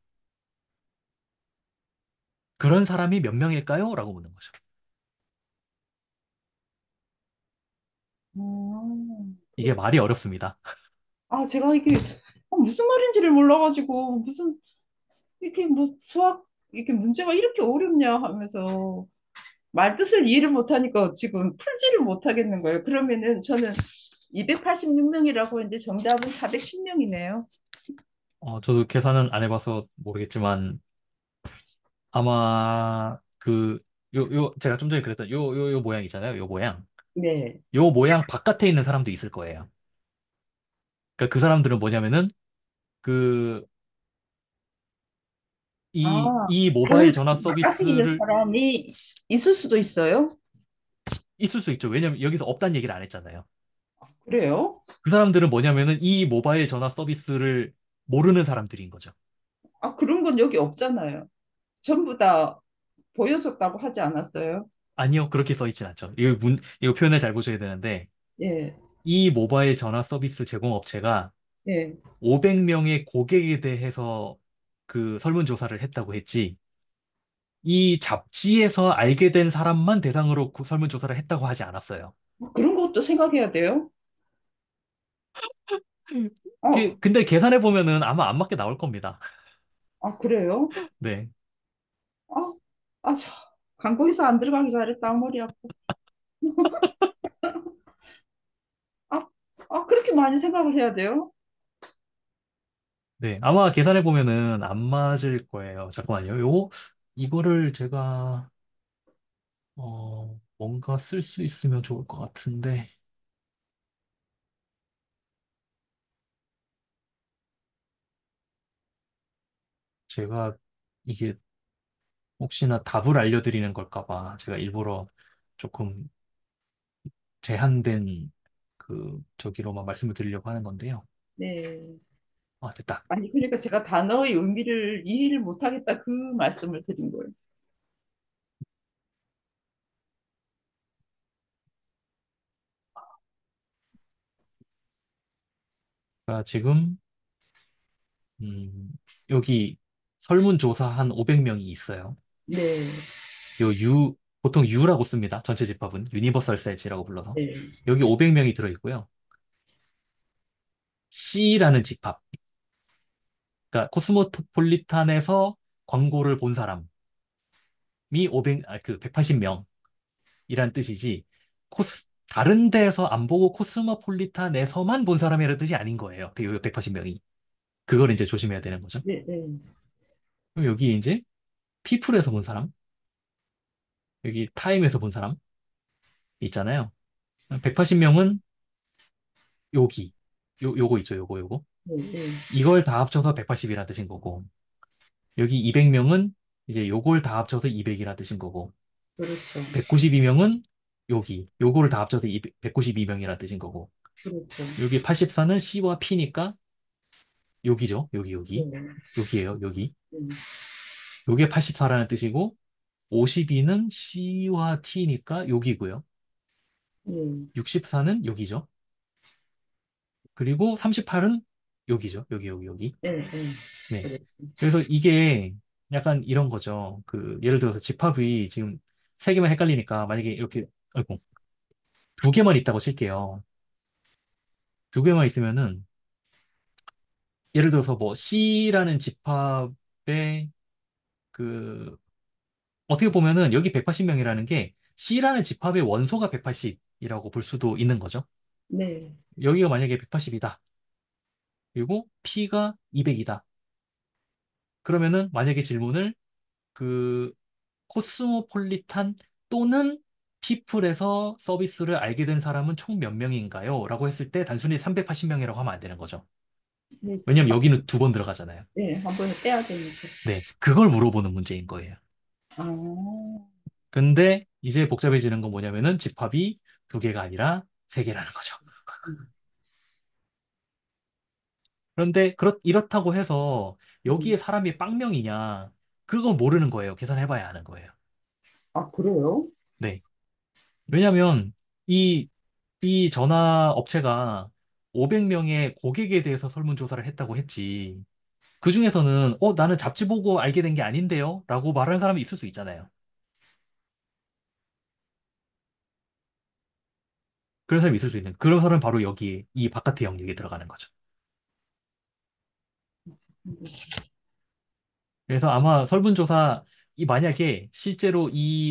그런 사람이 몇 명일까요? 라고 묻는 거죠. 이게 말이 어렵습니다. 제가 이게 무슨 말인지를 몰라가지고 무슨 이렇게 뭐 수학 이렇게 문제가 이렇게 어렵냐 하면서 말 뜻을 이해를 못하니까 지금 풀지를 못하겠는 거예요. 그러면은 저는 286명이라고 했는데 정답은 410명이네요. 저도 계산은 안 해봐서 모르겠지만 아마 제가 좀 전에 그랬던 요 모양 있잖아요. 요 모양. 네. 요 모양 바깥에 있는 사람도 있을 거예요. 그러니까 그 사람들은 뭐냐면은 그 아, 이 모바일 그 전화 바깥에 있는 서비스를 사람이 있을 수도 있어요? 있을 수 있죠. 왜냐면 여기서 없다는 얘기를 안 했잖아요. 그래요? 그 사람들은 뭐냐면은 이 모바일 전화 서비스를 모르는 사람들인 거죠. 그런 건 여기 없잖아요. 전부 다 보여줬다고 하지 않았어요? 아니요, 그렇게 써 있진 않죠. 이거 표현을 잘 보셔야 되는데, 예, 이 모바일 전화 서비스 제공업체가 예. 500명의 고객에 대해서 그 설문조사를 했다고 했지, 이 잡지에서 알게 된 사람만 대상으로 그 설문조사를 했다고 하지 않았어요. 그런 것도 생각해야 돼요? 어, 근데 계산해 보면은 아마 안 맞게 나올 겁니다. 그래요? 네. 아, 광고회사 안 들어가기 잘했다. 머리 아파. 그렇게 많이 생각을 해야 돼요? 네, 아마 계산해 보면은 안 맞을 거예요. 잠깐만요. 이거를 제가 뭔가 쓸 수 있으면 좋을 것 같은데 제가 이게 혹시나 답을 알려드리는 걸까 봐 제가 일부러 조금 제한된 저기로만 말씀을 드리려고 하는 건데요. 네. 아, 됐다. 아니, 그러니까 제가 단어의 의미를 이해를 못하겠다 그 말씀을 드린 거예요. 자, 지금 음, 여기 설문조사 한 500명이 있어요. 네. 보통 U라고 씁니다. 전체 집합은 유니버설 셀지라고 불러서. 네. 여기 500명이 들어있고요. C라는 집합, 그러니까 코스모폴리탄에서 광고를 본 사람이 180명이란 뜻이지, 다른 데에서 안 보고 코스모폴리탄에서만 본 사람이라는 뜻이 아닌 거예요. 180명이. 그걸 이제 조심해야 되는 거죠. 네. 네. 그럼 여기 이제 피플에서 본 사람, 여기 타임에서 본 사람 있잖아요. 180명은 여기, 요거 있죠, 요거. 네. 네. 이걸 다 합쳐서 180이라는 뜻인 거고, 여기 200명은 이제 요걸 다 합쳐서 200이라는 뜻인 거고, 그렇죠. 192명은 요거를 다 합쳐서 192명이라는 뜻인 거고, 그렇죠. 여기 84는 C와 P니까 여기죠, 네. 여기에요, 여기. 네. 요게 84라는 뜻이고, 52는 C와 T니까 여기고요. 네. 64는 여기죠. 그리고 38은 여기죠. 여기. 네. 네. 네. 그렇죠. 그래서 이게 약간 이런 거죠. 예를 들어서 집합이 지금 세 개만 헷갈리니까 만약에 이렇게, 아이고, 두 개만 있다고 칠게요. 두 개만 있으면은, 예를 들어서 뭐 C라는 집합의 그, 어떻게 보면은 여기 180명이라는 게 C라는 집합의 원소가 180이라고 볼 수도 있는 거죠. 네. 여기가 만약에 180이다. 그리고 P가 200이다. 그러면은 만약에 질문을 그 코스모폴리탄 또는 피플에서 서비스를 알게 된 사람은 총 몇 명인가요? 라고 했을 때 단순히 380명이라고 하면 안 되는 거죠. 네. 왜냐면 여기는 두 번 들어가잖아요. 네. 한 번에 빼야 되니까. 네, 그걸 물어보는 문제인 거예요. 아. 근데 이제 복잡해지는 건 뭐냐면은 집합이 두 개가 아니라 세 개라는 거죠. 그런데 이렇다고 해서 여기에 음. 사람이 빵명이냐? 그건 모르는 거예요. 계산해봐야 하는 거예요. 아, 그래요? 네. 왜냐면 이 이 전화 업체가 500명의 고객에 대해서 설문조사를 했다고 했지. 그 중에서는, 나는 잡지 보고 알게 된 게 아닌데요? 라고 말하는 사람이 있을 수 있잖아요. 그런 사람이 있을 수 있는. 그런 사람은 바로 여기에, 이 바깥의 영역에 들어가는 거죠. 그래서 아마 만약에 실제로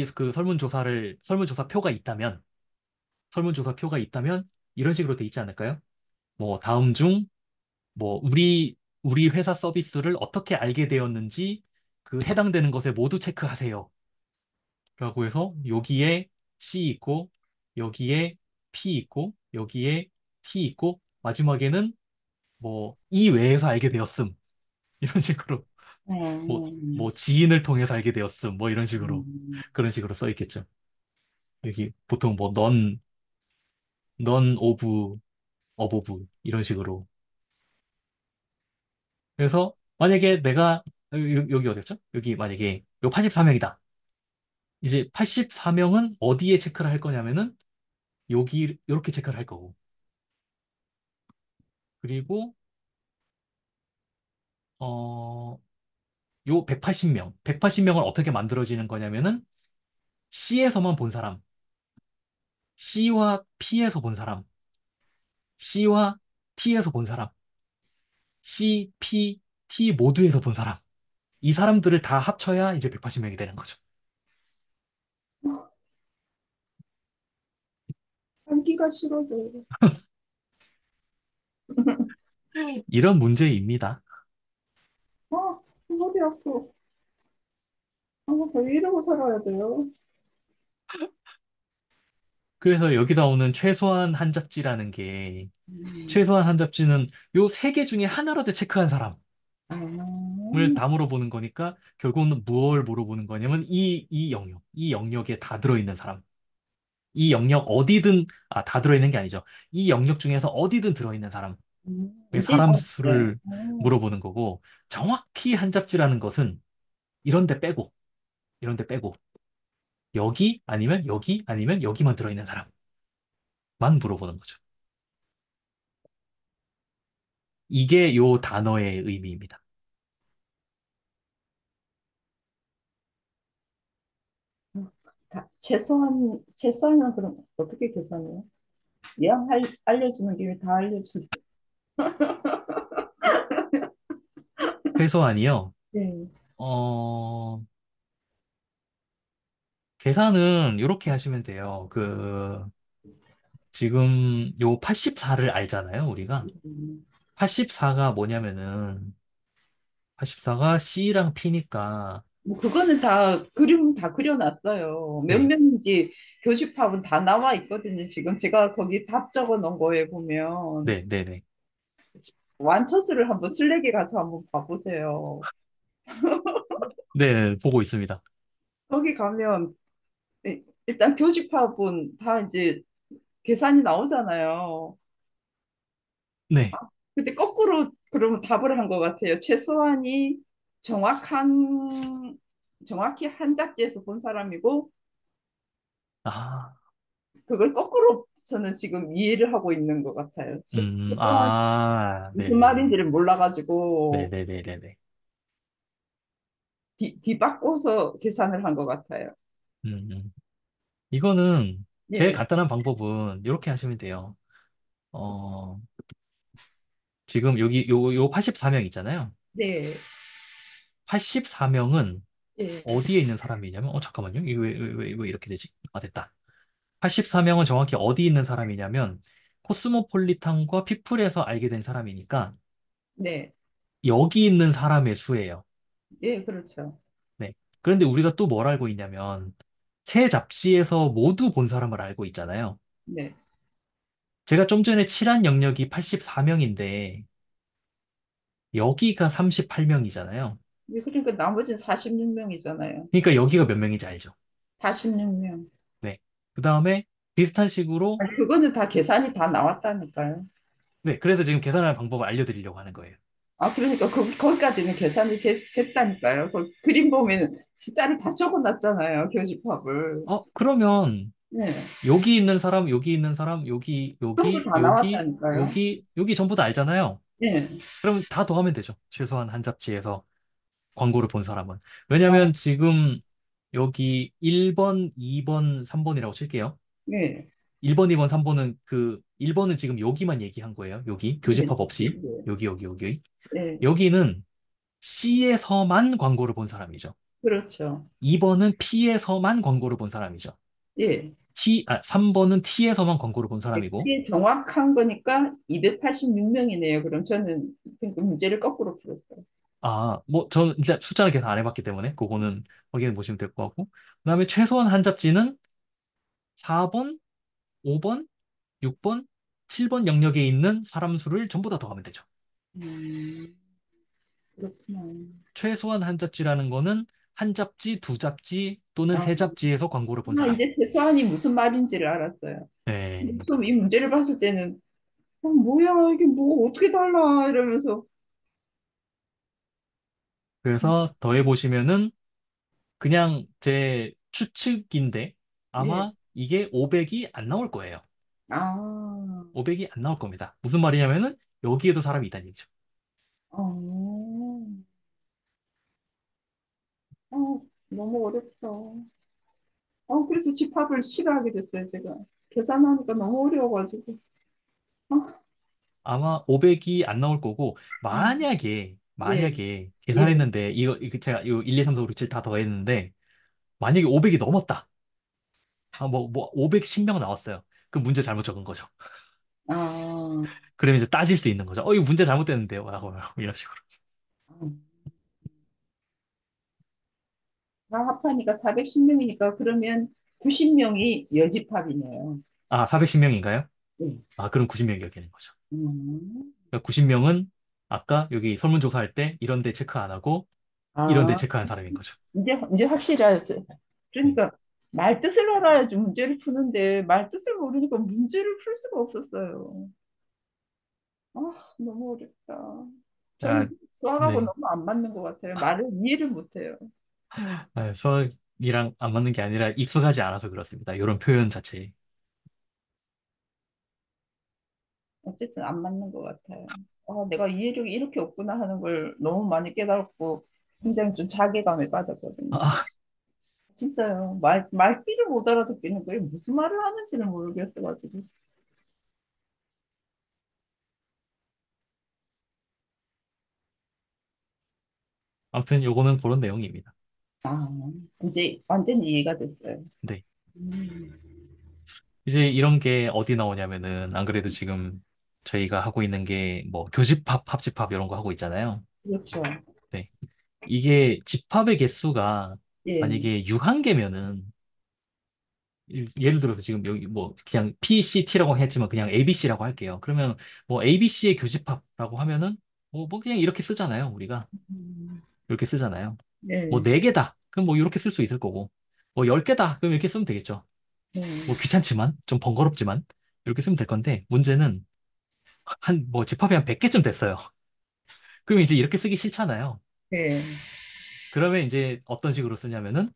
설문조사 표가 있다면, 설문조사 표가 있다면, 이런 식으로 돼 있지 않을까요? 뭐, 다음 중, 뭐, 우리 회사 서비스를 어떻게 알게 되었는지, 해당되는 것에 모두 체크하세요. 라고 해서 여기에 C 있고 여기에 P 있고 여기에 T 있고 마지막에는 뭐 이 외에서 알게 되었음 이런 식으로 뭐 음. 지인을 통해서 알게 되었음 뭐 이런 식으로 음. 그런 식으로 써 있겠죠. 여기 보통 뭐 넌 오브 어보브 이런 식으로. 그래서 만약에 내가 여기 어디였죠? 여기 만약에 요 84명이다. 이제 84명은 어디에 체크를 할 거냐면은 여기 이렇게 체크를 할 거고. 그리고 어, 요 180명을 어떻게 만들어지는 거냐면은 C에서만 본 사람, C와 P에서 본 사람, C와 T에서 본 사람, C, P, T 모두에서 본 사람. 이 사람들을 다 합쳐야 이제 180명이 되는 거죠. 하기가 싫어져요. 이런 문제입니다. 왜 이러고 살아야 돼요? 그래서 여기서 오는 최소한 한 잡지라는 게, 음. 최소한 한 잡지는 요 세 개 중에 하나라도 체크한 사람을 아, 다 물어보는 거니까, 결국은 뭘 물어보는 거냐면, 이 영역, 이 영역에 다 들어있는 사람. 이 영역 어디든, 다 들어있는 게 아니죠. 이 영역 중에서 어디든 들어있는 사람. 이제, 사람 네. 수를 물어보는 거고, 정확히 한 잡지라는 것은 이런 데 빼고, 이런 데 빼고, 여기 아니면 여기 아니면 여기만 들어있는 사람만 물어보는 거죠. 이게 요 단어의 의미입니다. 최소한은 그럼 어떻게 계산해요? 알려주는 김에 다 알려주세요. 최소한이요. 네, 어, 계산은 이렇게 하시면 돼요. 지금 요 84를 알잖아요, 우리가. 음, 84가 뭐냐면은, 84가 C랑 P니까, 뭐 그거는 다 그림 다 그려놨어요. 몇 네, 명인지 교집합은 다 나와 있거든요. 지금 제가 거기 답 적어 놓은 거에 보면 네, 네, 네. 완처수를 한번 슬랙에 가서 한번 봐보세요. 네, 보고 있습니다. 거기 가면 일단 교집합은 다 이제 계산이 나오잖아요. 네. 근데 거꾸로 그러면 답을 한 것 같아요. 최소한이 정확한 정확히 한 잡지에서 본 사람이고 아, 그걸 거꾸로 저는 지금 이해를 하고 있는 것 같아요. 최소한 무슨 네네네. 말인지를 몰라가지고 네네네네네. 뒤바꿔서 계산을 한 것 같아요. 음, 음. 이거는 제일 예, 간단한 방법은 이렇게 하시면 돼요. 어, 지금 여기 요 84명 있잖아요. 네, 84명은 예, 어디에 있는 사람이냐면, 잠깐만요. 이거 왜 이렇게 되지? 됐다. 84명은 정확히 어디 있는 사람이냐면, 코스모폴리탄과 피플에서 알게 된 사람이니까, 네, 여기 있는 사람의 수예요. 예, 그렇죠. 네. 그런데 우리가 또 뭘 알고 있냐면, 새 잡지에서 모두 본 사람을 알고 있잖아요. 네, 제가 좀 전에 칠한 영역이 84명인데, 여기가 38명이잖아요. 예, 그러니까 나머지는 46명이잖아요. 그러니까 여기가 몇 명인지 알죠? 46명. 네. 그 다음에 비슷한 식으로, 아니, 그거는 다 계산이 다 나왔다니까요. 네. 그래서 지금 계산하는 방법을 알려드리려고 하는 거예요. 그러니까 거기까지는 계산이 됐다니까요. 그 그림 보면 숫자를 다 적어놨잖아요. 교집합을. 그러면 네. 여기 있는 사람, 여기 있는 사람, 여기, 전부 여기, 다 여기, 나왔다니까요. 여기 전부 다 알잖아요. 네. 그러면 다 더하면 되죠. 최소한 한 잡지에서 광고를 본 사람은. 아, 왜냐면 지금 여기 1번, 2번, 3번이라고 칠게요. 네. 1번, 2번, 3번은 1번은 지금 여기만 얘기한 거예요. 여기. 네. 교집합 네. 없이. 여기, 여기, 여기. 네. 여기는 C에서만 광고를 본 사람이죠. 그렇죠. 2번은 P에서만 광고를 본 사람이죠. 예. 3번은 T에서만 광고를 본 사람이고, 그게 정확한 거니까 286명이네요. 그럼 저는 그 문제를 거꾸로 풀었어요. 뭐, 저는 진짜 숫자를 계산 안 해봤기 때문에, 그거는 확인해 보시면 될 것 같고, 그 다음에 최소한 한 잡지는 4번, 5번, 6번, 7번 영역에 있는 사람 수를 전부 다 더하면 되죠. 음, 그렇구나. 최소한 한 잡지라는 거는 한 잡지, 두 잡지 또는 아, 세 잡지에서 광고를 본 사람. 이제 최소한이 무슨 말인지를 알았어요. 네. 그럼 이 문제를 봤을 때는 뭐야, 이게 뭐 어떻게 달라 이러면서 그래서 더해 보시면은 그냥 제 추측인데 네. 아마 이게 500이 안 나올 거예요. 아, 500이 안 나올 겁니다. 무슨 말이냐면은 여기에도 사람이 있다는 얘기죠. 어, 너무 어렵다. 그래서 집합을 싫어하게 됐어요, 제가. 계산하니까 너무 어려워가지고. 아, 아마 500이 안 나올 거고, 아, 예, 만약에 예. 계산했는데, 이거 제가 이거 1, 2, 3, 4, 5, 6, 7 다 더했는데, 만약에 500이 넘었다. 510명 나왔어요. 그 문제 잘못 적은 거죠. 아, 그러면 이제 따질 수 있는 거죠. 이거 문제 잘못됐는데요. 라고 이런 식으로. 다 합하니까 410명이니까 그러면 90명이 여집합이네요. 아, 410명인가요? 네. 아, 그럼 90명이 되는 거죠. 음. 그러니까 90명은 아까 여기 설문조사할 때 이런 데 체크 안 하고 이런 데 아, 체크한 사람인 거죠. 이제 확실히 알았어요. 네. 그러니까 말 뜻을 알아야지 문제를 푸는데 말 뜻을 모르니까 문제를 풀 수가 없었어요. 아, 너무 어렵다. 저는 아, 수학하고 네. 너무 안 맞는 것 같아요. 말을 이해를 못해요. 아, 수학이랑 안 맞는 게 아니라 익숙하지 않아서 그렇습니다. 이런 표현 자체에. 어쨌든 안 맞는 것 같아요. 내가 이해력이 이렇게 없구나 하는 걸 너무 많이 깨달았고 굉장히 좀 자괴감에 빠졌거든요. 아, 진짜요. 말귀를 못 알아듣겠는 거예요. 무슨 말을 하는지를 모르겠어가지고. 아무튼 요거는 그런 내용입니다. 아, 이제 완전히 이해가 됐어요. 네. 음, 이제 이런 게 어디 나오냐면은 안 그래도 지금 저희가 하고 있는 게 뭐 교집합, 합집합 이런 거 하고 있잖아요. 그렇죠. 네. 이게 집합의 개수가 예. 만약에 유한계면은 예를 들어서 지금 여기 뭐 그냥 PCT라고 했지만 그냥 ABC라고 할게요. 그러면 뭐 ABC의 교집합라고 하면은 뭐 그냥 이렇게 쓰잖아요. 우리가 음, 이렇게 쓰잖아요. 뭐 예. 네 개다. 그럼 뭐 이렇게 쓸 수 있을 거고. 뭐 10개다. 그럼 이렇게 쓰면 되겠죠. 뭐 음, 귀찮지만 좀 번거롭지만 이렇게 쓰면 될 건데 문제는 한 뭐 집합이 한 100개쯤 됐어요. 그럼 이제 이렇게 쓰기 싫잖아요. 예. 그러면 이제 어떤 식으로 쓰냐면은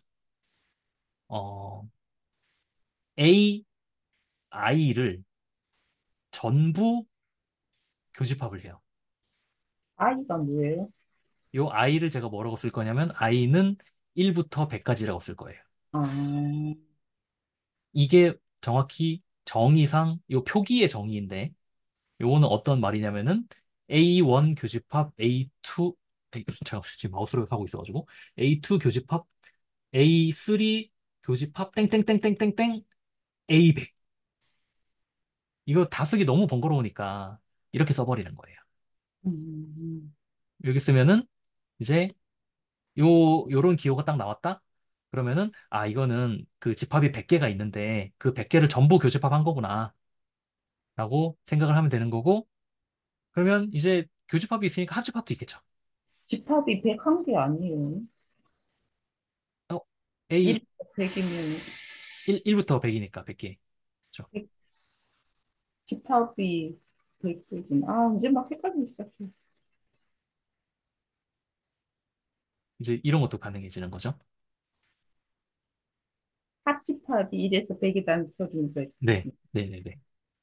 어 A I를 전부 교집합을 해요. 아이가 뭐예요? 요 i를 제가 뭐라고 쓸 거냐면 i는 1부터 100까지라고 쓸 거예요. 아, 이게 정확히 정의상 요 표기의 정의인데 요거는 어떤 말이냐면은 A1 교집합 A2 제가 지금 마우스로 하고 있어가지고 A2 교집합 A3 교집합 땡땡땡땡땡땡 A100 이거 다 쓰기 너무 번거로우니까 이렇게 써버리는 거예요. 음, 여기 쓰면은 이제 요런 기호가 딱 나왔다? 그러면은, 아, 이거는 그 집합이 100개가 있는데, 그 100개를 전부 교집합한 거구나. 라고 생각을 하면 되는 거고, 그러면 이제 교집합이 있으니까 합집합도 있겠죠. 집합이 101개 아니에요. 어, A 1, 100이면 1부터 100이니까 100개. 그죠. 집합이 100개구나. 아, 이제 막 헷갈리기 시작해. 이제 이런 것도 가능해지는 거죠. 합집합이 1에서 100이라는 소리인데. 네, 네네네.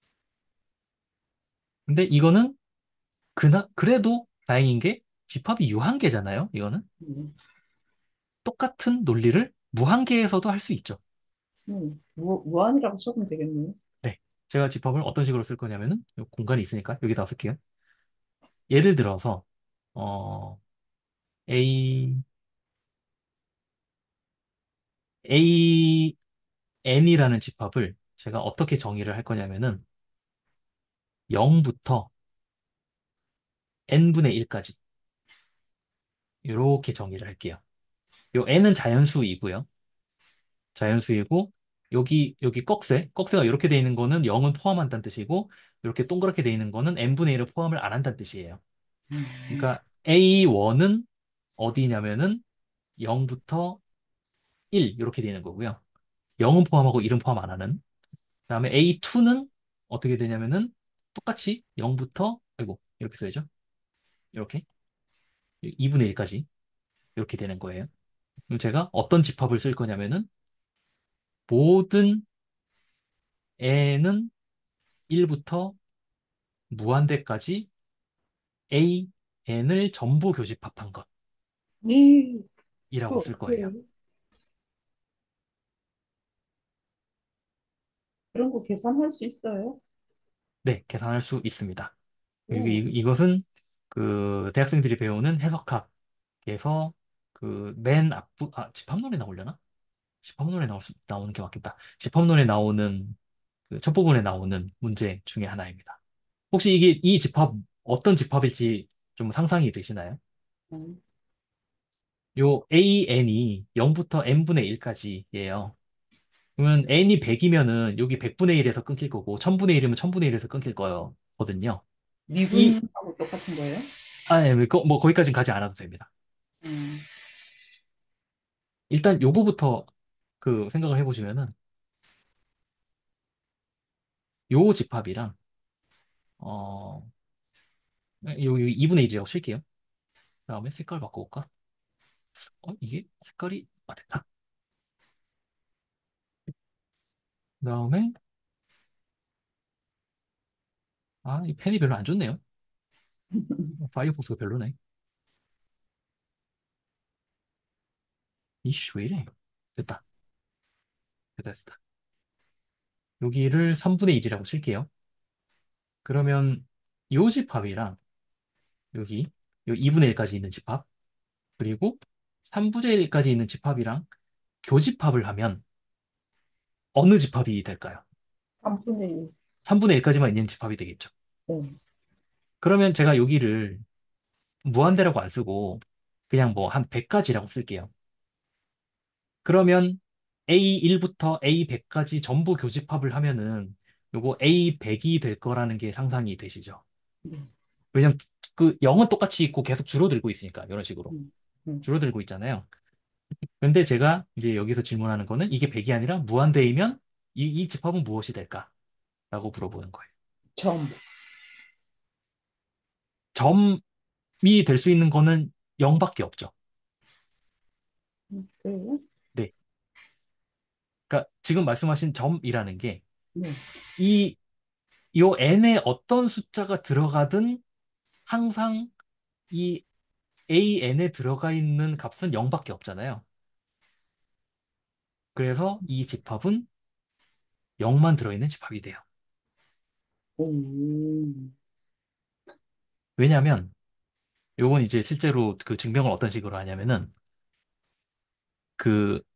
근데 이거는 그래도 다행인 게 집합이 유한계잖아요. 이거는 음, 똑같은 논리를 무한계에서도 할 수 있죠. 무한이라고 적으면 되겠네요. 네. 제가 집합을 어떤 식으로 쓸 거냐면은 요 공간이 있으니까 여기다 쓸게요. 예를 들어서 어 A A N이라는 집합을 제가 어떻게 정의를 할 거냐면은 0부터 N분의 1까지 이렇게 정의를 할게요. 요 N은 자연수이고요. 자연수이고 여기 꺽쇠가 이렇게 돼 있는 거는 0은 포함한다는 뜻이고 이렇게 동그랗게 돼 있는 거는 N분의 1을 포함을 안 한다는 뜻이에요. 음, 그러니까 A1은 어디냐면은 0부터 1 이렇게 되는 거고요. 0은 포함하고 1은 포함 안 하는. 그다음에 A2는 어떻게 되냐면은 똑같이 0부터 아이고 이렇게 써야죠. 이렇게 2분의 1까지 이렇게 되는 거예요. 그럼 제가 어떤 집합을 쓸 거냐면은 모든 n은 1부터 무한대까지 a n을 전부 교집합한 네, 그 것이라고 쓸 어떻게 거예요. 해요? 그런 거 계산할 수 있어요? 네, 계산할 수 있습니다. 오, 이것은 그 대학생들이 배우는 해석학에서 그 맨 앞부 집합론에 나오려나? 집합론에 나오는 게 맞겠다. 집합론에 나오는 그 첫 부분에 나오는 문제 중에 하나입니다. 혹시 이게 이 집합 어떤 집합일지 좀 상상이 되시나요? 음. 요 AN이 0부터 n분의 1까지예요. 그러면 n이 100이면은 여기 100분의 1에서 끊길 거고 1000분의 1이면 1000분의 1에서 끊길 거거든요. 이 미분하고 똑같은 거예요? 네, 뭐 거기까지는 가지 않아도 됩니다. 음, 일단 요거부터 그 생각을 해보시면은 요 집합이랑 어 요 2분의 1이라고 칠게요. 그다음에 색깔 바꿔볼까? 이게 색깔이 됐다. 그다음에 이 펜이 별로 안 좋네요. 파이어폭스가 별로네. 이씨 왜 이래? 됐다. 됐다 됐다. 여기를 3분의 1이라고 칠게요. 그러면 요 집합이랑 여기 요 2분의 1까지 있는 집합 그리고 3분의 1까지 있는 집합이랑 교집합을 하면 어느 집합이 될까요? 3분의 1. 3분의 1까지만 있는 집합이 되겠죠. 네. 그러면 제가 여기를 무한대라고 안 쓰고 그냥 뭐 한 100까지라고 쓸게요. 그러면 A1부터 A100까지 전부 교집합을 하면은 요거 A100이 될 거라는 게 상상이 되시죠? 네. 왜냐면 그 0은 똑같이 있고 계속 줄어들고 있으니까 이런 식으로 음, 음. 줄어들고 있잖아요. 근데 제가 이제 여기서 질문하는 거는 이게 100이 아니라 무한대이면 이 집합은 무엇이 될까? 라고 물어보는 거예요. 점. 점이 될 수 있는 거는 0밖에 없죠. 그래요? 네. 그러니까 지금 말씀하신 점이라는 게 네. 이 요 n에 어떤 숫자가 들어가든 항상 이 an에 들어가 있는 값은 0밖에 없잖아요. 그래서 이 집합은 0만 들어있는 집합이 돼요. 오, 왜냐하면 요건 이제 실제로 그 증명을 어떤 식으로 하냐면은 그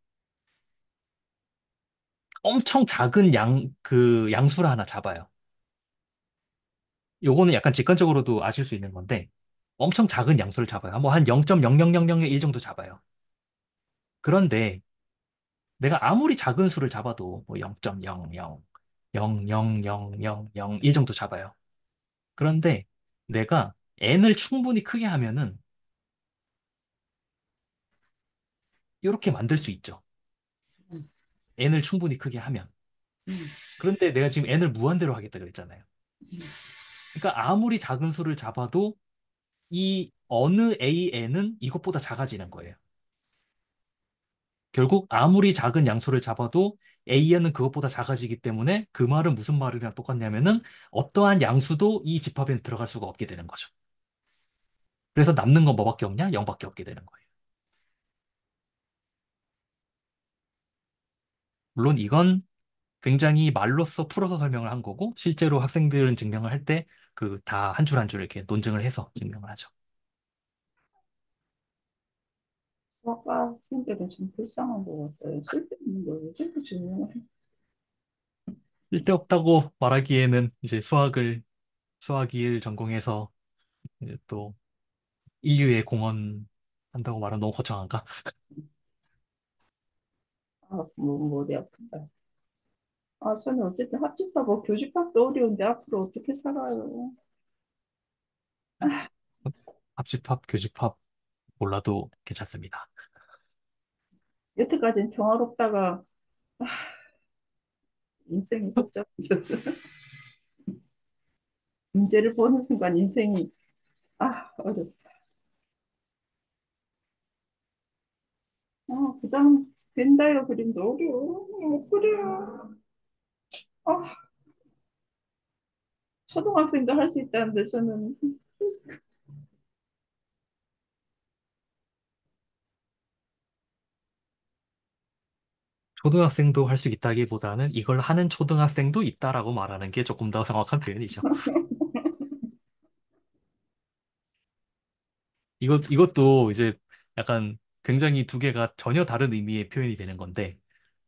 엄청 작은 그 양수를 하나 잡아요. 요거는 약간 직관적으로도 아실 수 있는 건데 엄청 작은 양수를 잡아요. 뭐 한 0.00001 정도 잡아요. 그런데 내가 아무리 작은 수를 잡아도 뭐 0.00, 0.00001 정도 잡아요. 그런데 내가 n을 충분히 크게 하면은 이렇게 만들 수 있죠. 음, n을 충분히 크게 하면. 음, 그런데 내가 지금 n을 무한대로 하겠다 그랬잖아요. 음. 그러니까 아무리 작은 수를 잡아도 이 어느 AN은 이것보다 작아지는 거예요. 결국 아무리 작은 양수를 잡아도 AN은 그것보다 작아지기 때문에 그 말은 무슨 말이랑 똑같냐면은 어떠한 양수도 이 집합에는 들어갈 수가 없게 되는 거죠. 그래서 남는 건 뭐밖에 없냐? 0밖에 없게 되는 거예요. 물론 이건 굉장히 말로써 풀어서 설명을 한 거고 실제로 학생들은 증명을 할 때 그 다 한 줄 한 줄 이렇게 논증을 해서 증명을 하죠. 아까 생각은 좀 불쌍한 것 같아요. 쓸데없는 거예요. 진짜 중요해. 쓸데없다고 말하기에는 이제 수학 2를 전공해서 이제 또 인류에 공헌한다고 말하면 너무 거창한가? 머리 아프다. 저는 어쨌든 합집하고 교집합도 어려운데 앞으로 어떻게 살아요? 합집합, 교집합 몰라도 괜찮습니다. 여태까지는 평화롭다가 인생이 복잡해졌어. 문제를 보는 순간 인생이 어렵다. 그다음 벤다이어 그림도 어려워. 못 그려. 아, 초등학생도 할 수 있다는데 저는 할 수가 초등학생도 할 수 있다기보다는 이걸 하는 초등학생도 있다라고 말하는 게 조금 더 정확한 표현이죠. 이것도 이제 약간 굉장히 두 개가 전혀 다른 의미의 표현이 되는 건데,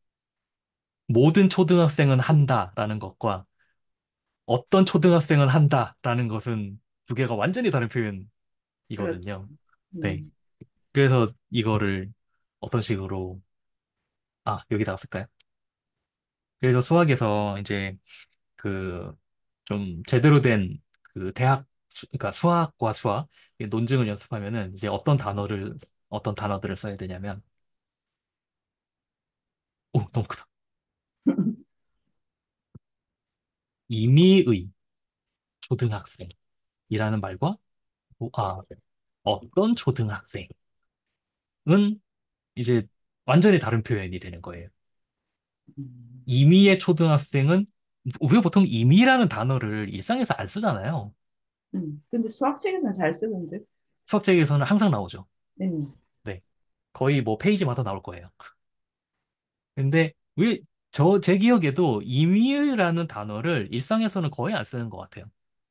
모든 초등학생은 한다라는 것과 어떤 초등학생은 한다라는 것은 두 개가 완전히 다른 그렇죠. 표현이거든요. 네. 음. 그래서 이거를 어떤 식으로, 여기다가 쓸까요? 그래서 수학에서 이제 그 좀 제대로 된 그 그러니까 수학과 수학, 이 논증을 연습하면은 이제 어떤 단어들을 써야 되냐면, 오, 너무 크다. 임의의 초등학생이라는 말과, 오, 어떤 초등학생은 이제 완전히 다른 표현이 되는 거예요. 음, 임의의 초등학생은, 우리가 보통 임의라는 단어를 일상에서 안 쓰잖아요. 근데 수학책에서는 잘 쓰는데. 수학책에서는 항상 나오죠. 음, 네. 거의 뭐 페이지마다 나올 거예요. 근데 제 기억에도 임의라는 단어를 일상에서는 거의 안 쓰는 것 같아요.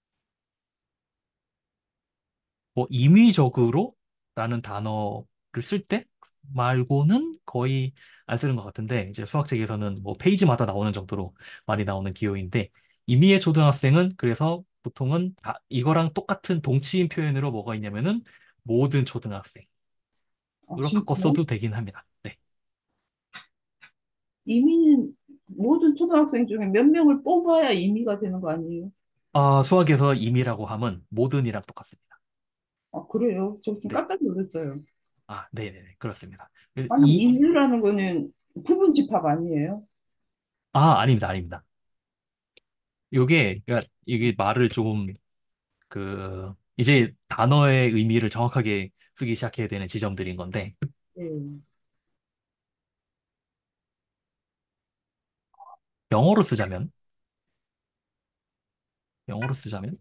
뭐 임의적으로 라는 단어를 쓸 때 말고는 거의 안 쓰는 것 같은데, 이제 수학책에서는 뭐 페이지마다 나오는 정도로 많이 나오는 기호인데, 임의의 초등학생은 그래서 보통은 이거랑 똑같은 동치인 표현으로 뭐가 있냐면은 모든 초등학생으로 아, 바꿔 진짜요? 써도 되긴 합니다. 네. 이미는 모든 초등학생 중에 몇 명을 뽑아야 이미가 되는 거 아니에요? 수학에서 임의라고 함은 모든이랑 똑같습니다. 아, 그래요? 저 좀 네. 깜짝 놀랐어요. 네네네. 그렇습니다. 아니, 이미라는 거는 부분 집합 아니에요? 아닙니다. 아닙니다. 그러니까 이게 말을 조금, 이제 단어의 의미를 정확하게 쓰기 시작해야 되는 지점들인 건데, 네. 영어로 쓰자면, 영어로 쓰자면,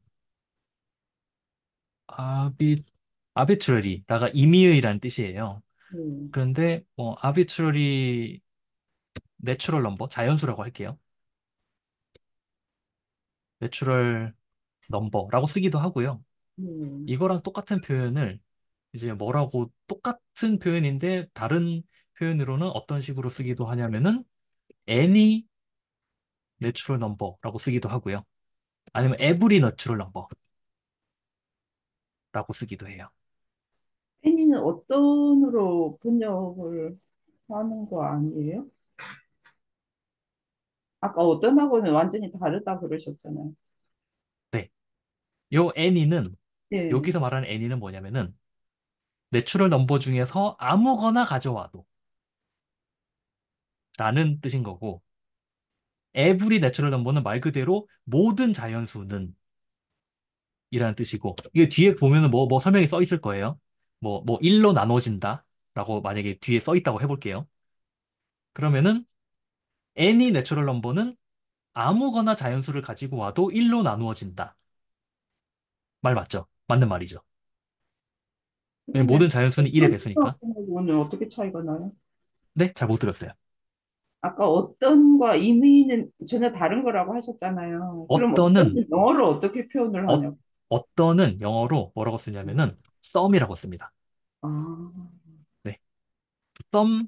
아비, arbitrary라가 임의의라는 뜻이에요. 네. 그런데, 뭐, arbitrary natural number, 자연수라고 할게요. natural number라고 쓰기도 하고요. 네. 이거랑 똑같은 표현을 이제 뭐라고 똑같은 표현인데 다른 표현으로는 어떤 식으로 쓰기도 하냐면은 any natural number라고 쓰기도 하고요. 아니면 every natural number라고 쓰기도 해요. 페니는 어떤으로 번역을 하는 거 아니에요? 아까 어떤하고는 완전히 다르다 그러셨잖아요. 네. 요 any는 네. 여기서 말하는 any는 뭐냐면은 내추럴 넘버 중에서 아무거나 가져와도 라는 뜻인 거고, every natural number는 말 그대로 모든 자연수는 이라는 뜻이고, 이게 뒤에 보면은 뭐 설명이 써 있을 거예요. 뭐 1로 나눠진다 라고 만약에 뒤에 써 있다고 해볼게요. 그러면은 any natural number는 아무거나 자연수를 가지고 와도 1로 나누어진다. 말 맞죠? 맞는 말이죠. 왜냐면 그러면 모든 자연수는 1의 어떤 배수니까. 초등학생하고는 어떻게 차이가 나요? 네? 잘 못 들었어요. 아까 어떤과 의미는 전혀 다른 거라고 하셨잖아요. 그럼 어떤은, 어떤은 영어로 어떻게 표현을 어, 하냐고. 어떤은 영어로 뭐라고 쓰냐면은 썸이라고 씁니다. 아, 네. 썸,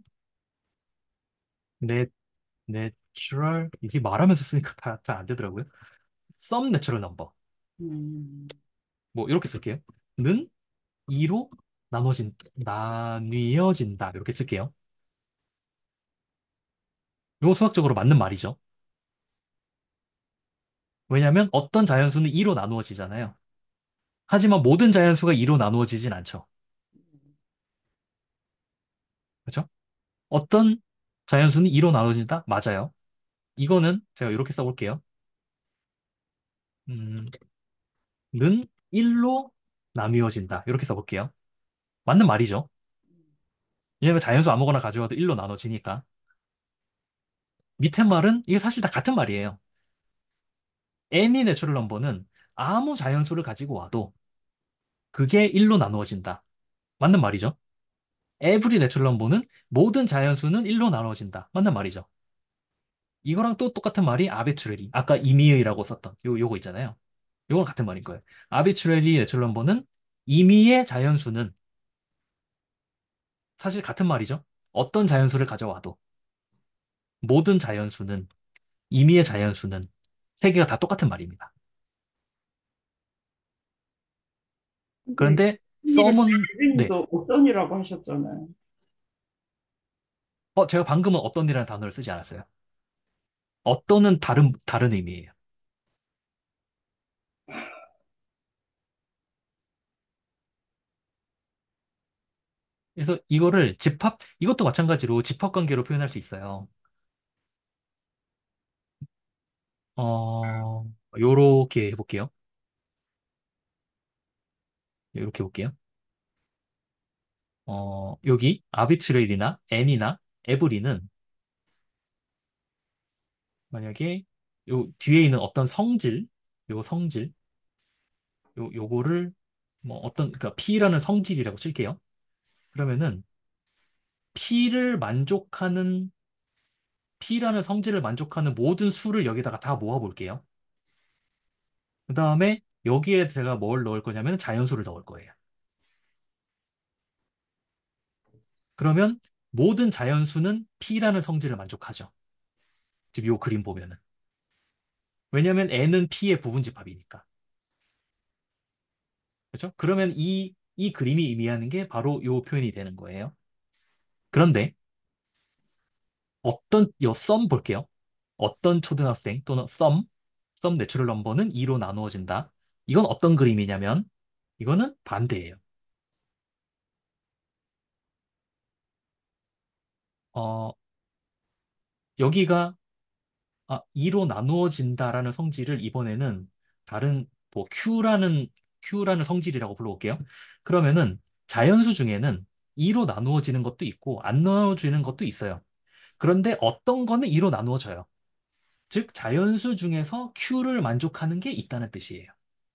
내, 내추럴, 이게 말하면서 쓰니까 잘 안 되더라고요. 썸 내추럴 넘버. 음, 뭐 이렇게 쓸게요. 는 2로 나뉘어진다. 이렇게 쓸게요. 이거 수학적으로 맞는 말이죠. 왜냐하면 어떤 자연수는 2로 나누어지잖아요. 하지만 모든 자연수가 2로 나누어지진 않죠. 그렇죠? 어떤 자연수는 2로 나누어진다? 맞아요. 이거는 제가 이렇게 써볼게요. 음, 는 1로 나뉘어진다. 이렇게 써볼게요. 맞는 말이죠. 왜냐면 자연수 아무거나 가져와도 1로 나눠지니까. 밑에 말은 이게 사실 다 같은 말이에요. any 내추럴 넘버는 아무 자연수를 가지고 와도 그게 1로 나누어진다. 맞는 말이죠. every 내추럴 넘버는 모든 자연수는 1로 나누어진다. 맞는 말이죠. 이거랑 또 똑같은 말이 arbitrary. 아까 임의의라고 썼던 요거 있잖아요. 요거랑 같은 말인 거예요. arbitrary 내추럴 넘버는 임의의 자연수는 사실 같은 말이죠. 어떤 자연수를 가져와도 모든 자연수는 임의의 자연수는 세 개가 다 똑같은 말입니다. 근데 그런데 언니를 썸은, 네. 선생님도 어떤이라고 하셨잖아요. 제가 방금은 어떤이라는 단어를 쓰지 않았어요. 어떤은 다른 의미예요. 그래서 이것도 마찬가지로 집합 관계로 표현할 수 있어요. 어, 요렇게 해볼게요. 요렇게 볼게요. 여기 아비트레일이나 앤이나 에브리는 만약에 요 뒤에 있는 어떤 성질, 요 성질, 요거를 그러니까 P라는 성질이라고 칠게요. 그러면은 P를 만족하는, P라는 성질을 만족하는 모든 수를 여기다가 다 모아볼게요. 그 다음에 여기에 제가 뭘 넣을 거냐면 자연수를 넣을 거예요. 그러면 모든 자연수는 P라는 성질을 만족하죠. 지금 요 그림 보면은. 왜냐면 N은 P의 부분집합이니까. 그렇죠? 그러면 이 그림이 의미하는 게 바로 요 표현이 되는 거예요. 그런데 요 썸 볼게요. 어떤 초등학생 또는 썸 내추럴 넘버는 2로 나누어진다. 이건 어떤 그림이냐면 이거는 반대예요. 어, 여기가 2로 나누어진다라는 성질을 이번에는 다른 Q라는 성질이라고 불러볼게요. 그러면은 자연수 중에는 2로 나누어지는 것도 있고 안 나누어지는 것도 있어요. 그런데 어떤 거는 2로 나누어져요. 즉 자연수 중에서 Q를 만족하는 게 있다는 뜻이에요.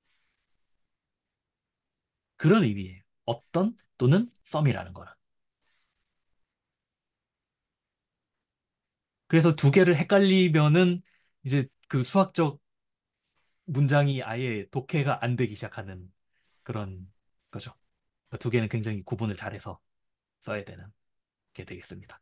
그런 의미예요. 어떤 또는 썸이라는 거는. 그래서 두 개를 헷갈리면은 이제 그 수학적 문장이 아예 독해가 안 되기 시작하는 그런 거죠. 두 개는 굉장히 구분을 잘해서 써야 되는 게 되겠습니다.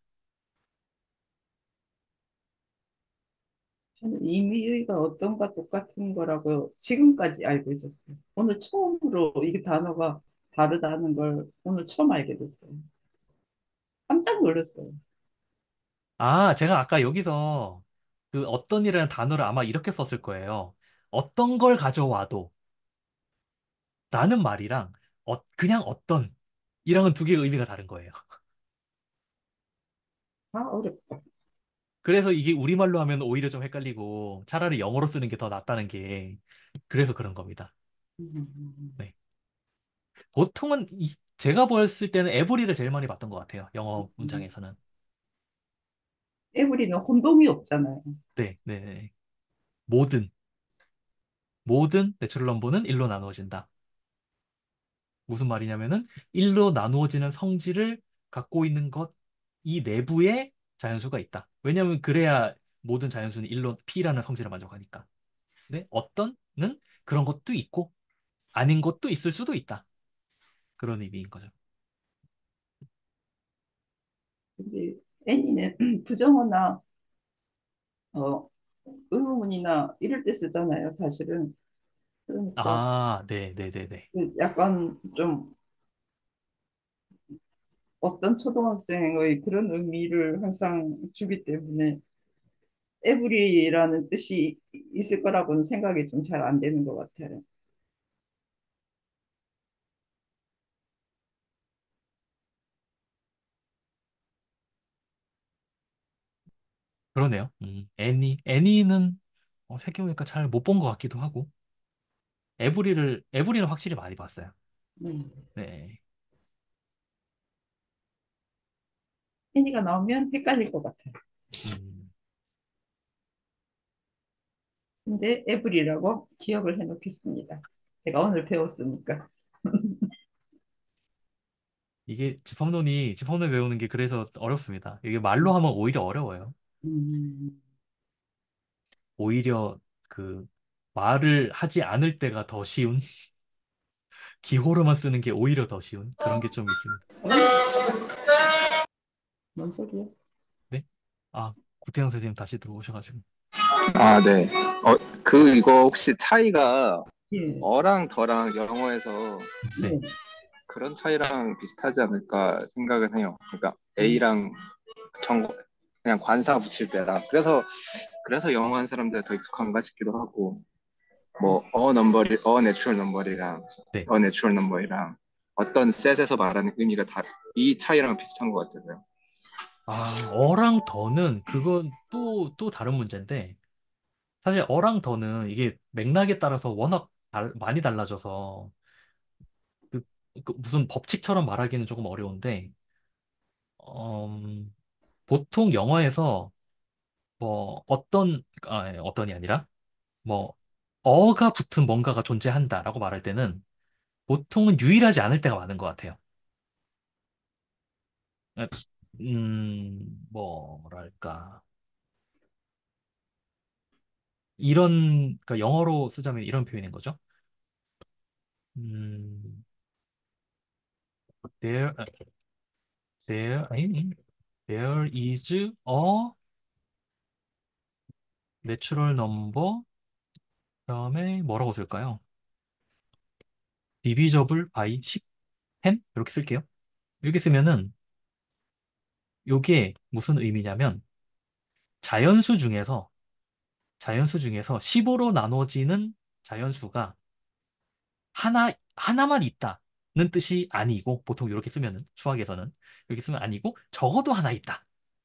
저는 이미의가 어떤가 똑같은 거라고 지금까지 알고 있었어요. 오늘 처음으로 이 단어가 다르다는 걸 오늘 처음 알게 됐어요. 깜짝 놀랐어요. 제가 아까 여기서 그 어떤 이라는 단어를 아마 이렇게 썼을 거예요. 어떤 걸 가져와도 라는 말이랑 그냥 어떤 이랑은 두 개의 의미가 다른 거예요. 아, 어렵다. 그래서 이게 우리말로 하면 오히려 좀 헷갈리고 차라리 영어로 쓰는 게 더 낫다는 게 그래서 그런 겁니다. 음. 네. 보통은 제가 보였을 때는 에브리를 제일 많이 봤던 것 같아요. 영어 음. 문장에서는. 에브리는 혼동이 없잖아요. 네, 네, 네. 모든, 모든 내추럴 넘버는 1로 나누어진다. 무슨 말이냐면은 1로 나누어지는 성질을 갖고 있는 이 내부에 자연수가 있다. 왜냐하면 그래야 모든 자연수는 1로 P라는 성질을 만족하니까. 근데 어떤은 그런 것도 있고 아닌 것도 있을 수도 있다. 그런 의미인 거죠. 근데 애니는 부정어나 어, 의문이나 이럴 때 쓰잖아요, 사실은. 그러니까 네, 네, 네, 네. 그 약간 좀 어떤 초등학생의 그런 의미를 항상 주기 때문에 에브리라는 뜻이 있을 거라고는 생각이 좀 잘 안 되는 것 같아요. 그러네요. 애니는 생각해보니까 잘 못 본 것 같기도 하고, 에브리는 확실히 많이 봤어요. 음. 네. 애니가 나오면 헷갈릴 것 같아요. 음, 근데 에브리라고 기억을 해놓겠습니다. 제가 오늘 배웠으니까. 이게 집합론 외우는 게 그래서 어렵습니다. 이게 말로 하면 오히려 어려워요. 음. 오히려 그 말을 하지 않을 때가 더 쉬운, 기호로만 쓰는 게 오히려 더 쉬운 그런 게 좀 있습니다. 뭔 소리야? 네? 구태영 선생님 다시 들어오셔가지고. 아, 네. 이거 혹시 차이가 예, 어랑 더랑 영어에서 네. 예. 그런 차이랑 비슷하지 않을까 생각은 해요. 그러니까 음, A랑 정 그냥 관사 붙일 때랑 그래서 영어 하는 사람들 더 익숙한가 싶기도 하고 음. 뭐 내추럴 넘버리랑 네. 어 내추럴 넘버리랑 어떤 셋에서 말하는 의미가 다 이 차이랑 비슷한 것 같아서요. 아, 어랑 더는 그건 또 다른 문제인데 사실 어랑 더는 이게 맥락에 따라서 워낙 많이 달라져서 그, 그 무슨 법칙처럼 말하기는 조금 어려운데 음, 보통 영어에서 뭐 어떤이 아니라 뭐 어가 붙은 뭔가가 존재한다라고 말할 때는 보통은 유일하지 않을 때가 많은 것 같아요. 뭐랄까 그러니까 영어로 쓰자면 이런 표현인 거죠. 음, there 아니, there is a natural number 그다음에 뭐라고 쓸까요? divisible by 10 이렇게 쓸게요. 이렇게 쓰면은 요게 무슨 의미냐면 자연수 중에서 자연수 중에서 10으로 나눠지는 자연수가 하나만 있다는 뜻이 아니고 보통 이렇게 쓰면은 수학에서는 이렇게 쓰면 아니고 적어도 하나 있다라는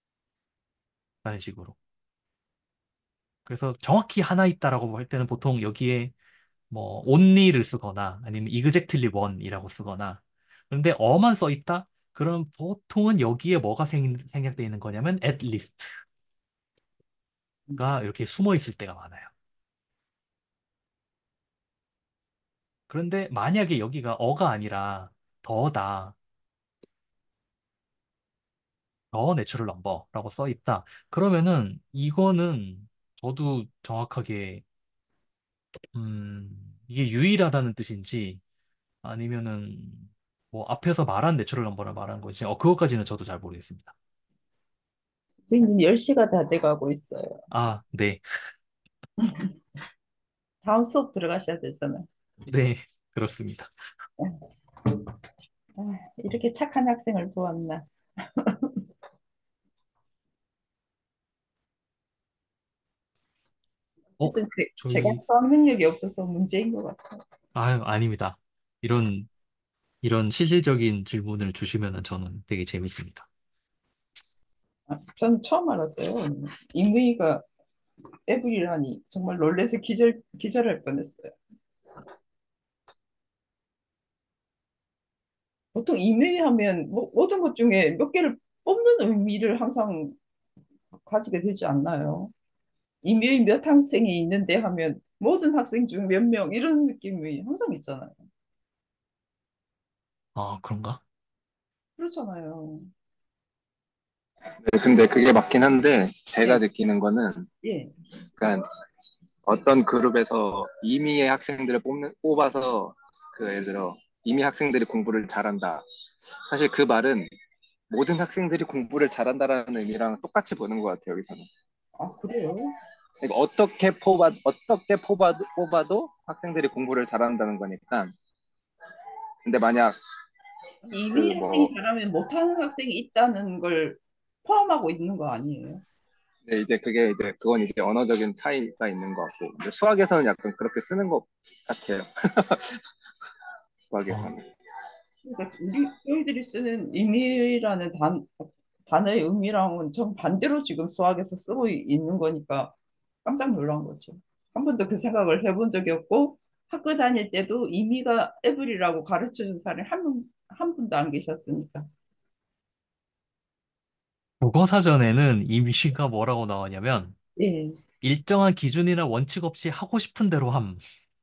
식으로. 그래서 정확히 하나 있다라고 할 때는 보통 여기에 뭐 only를 쓰거나 아니면 exactly one이라고 쓰거나 그런데 어만 써 있다? 그럼 보통은 여기에 뭐가 생략되어 있는 거냐면 at least가 이렇게 숨어 있을 때가 많아요. 그런데 만약에 여기가 어가 아니라 더다, 더 내추럴 넘버라고 써 있다. 그러면은 이거는 저도 정확하게 이게 유일하다는 뜻인지 아니면은 뭐 앞에서 말한 내추럴 넘버를 말한 건지 그것까지는 저도 잘 모르겠습니다. 선생님 10시가 다 돼가고 있어요. 아, 네. 다음 수업 들어가셔야 되잖아요. 네, 그렇습니다. 아, 이렇게 착한 학생을 보았나. 어, 하여튼 제가 저희 수학 능력이 없어서 문제인 것 같아요. 아유, 아닙니다. 이런 이런 실질적인 질문을 주시면은 저는 되게 재밌습니다. 아, 전 처음 알았어요. 임의가 애블이라니 정말 놀래서 기절할 뻔했어요. 보통 임의 하면 뭐, 모든 것 중에 몇 개를 뽑는 의미를 항상 가지게 되지 않나요? 임의 몇 학생이 있는데 하면 모든 학생 중 몇 명 이런 느낌이 항상 있잖아요. 아, 그런가? 그렇잖아요. 네, 근데 그게 맞긴 한데 제가 예, 느끼는 거는 예. 그러니까 어떤 그룹에서 이미의 학생들을 뽑아서 그 예를 들어 이미 학생들이 공부를 잘한다. 사실 그 말은 모든 학생들이 공부를 잘한다라는 의미랑 똑같이 보는 것 같아요, 여기서는. 아, 그래요? 그러니까 뽑아도 학생들이 공부를 잘한다는 거니까. 근데 만약 이미 그 학생이 뭐, 잘하면 못하는 학생이 있다는 걸 포함하고 있는 거 아니에요? 네, 그건 이제 언어적인 차이가 있는 것 같고. 근데 수학에서는 약간 그렇게 쓰는 것 같아요, 어, 수학에서는. 그러니까 저희들이 쓰는 임의라는 단어의 의미랑은 정반대로 지금 수학에서 쓰고 있는 거니까 깜짝 놀란 거죠. 한 번도 그 생각을 해본 적이 없고 학교 다닐 때도 임의가 에브리라고 가르쳐 준 사람이 한 분도 안 계셨으니까. 국어 사전에는 이 미시가 뭐라고 나오냐면 예. 일정한 기준이나 원칙 없이 하고 싶은 대로 함.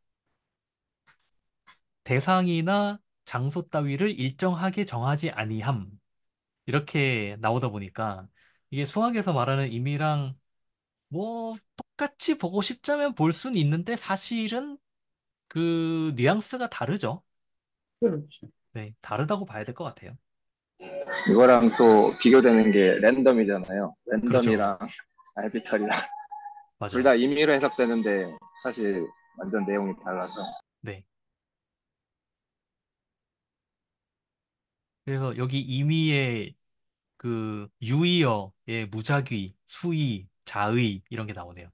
대상이나 장소 따위를 일정하게 정하지 아니함. 이렇게 나오다 보니까 이게 수학에서 말하는 의미랑 뭐 똑같이 보고 싶자면 볼 수는 있는데 사실은 그 뉘앙스가 다르죠. 그렇죠. 네, 다르다고 봐야 될 것 같아요. 이거랑 또 비교되는 게 랜덤이잖아요. 그렇죠. 랜덤이랑 알비터리랑 둘 다 맞아요. 임의로 해석되는데 사실 완전 내용이 달라서. 네. 그래서 여기 임의의 그 유의어의 무작위, 수의, 자의 이런 게 나오네요.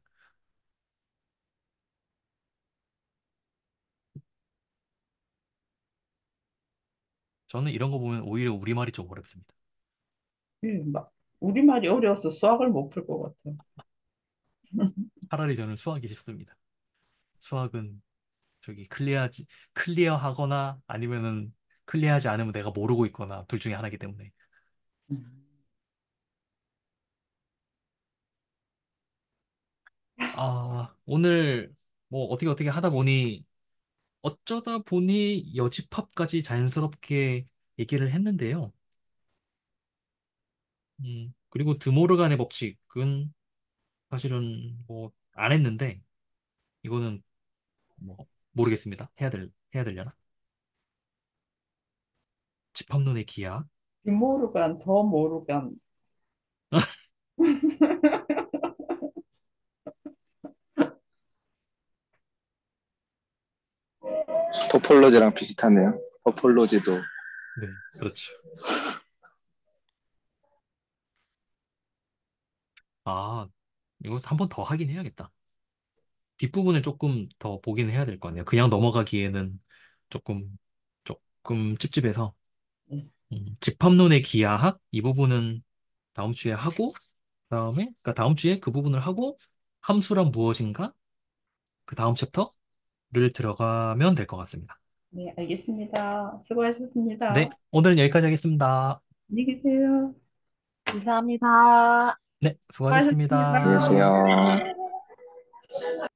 저는 이런 거 보면 오히려 우리말이 좀 어렵습니다. 막 우리말이 어려워서 수학을 못 풀 것 같아. 차라리 저는 수학이 쉽습니다. 수학은 저기 클리어하거나 아니면은 클리어하지 않으면 내가 모르고 있거나 둘 중에 하나이기 때문에. 음. 아, 오늘 뭐 어떻게 하다 보니 어쩌다 보니 여집합까지 자연스럽게 얘기를 했는데요. 그리고 드모르간의 법칙은 사실은 뭐 안 했는데 이거는 뭐 모르겠습니다. 해야 되려나? 집합론의 기하. 모르간 더 모르간. 토폴로지랑 비슷하네요. 토폴로지도 네, 그렇죠. 아, 이거 한 번 더 하긴 해야겠다. 뒷부분을 조금 더 보긴 해야 될 거 아니에요. 그냥 넘어가기에는 조금, 조금 찝찝해서. 예. 집합론의 기하학 이 부분은 다음 주에 하고, 그러니까 다음 주에 그 부분을 하고, 함수란 무엇인가? 그 다음 챕터를 들어가면 될 것 같습니다. 네, 알겠습니다. 네, 수고하셨습니다. 오늘은 여기까지 하겠습니다. 안녕히 계세요. 감사합니다. 네, 수고하셨습니다. 수고하셨습니다. 안녕히 계세요.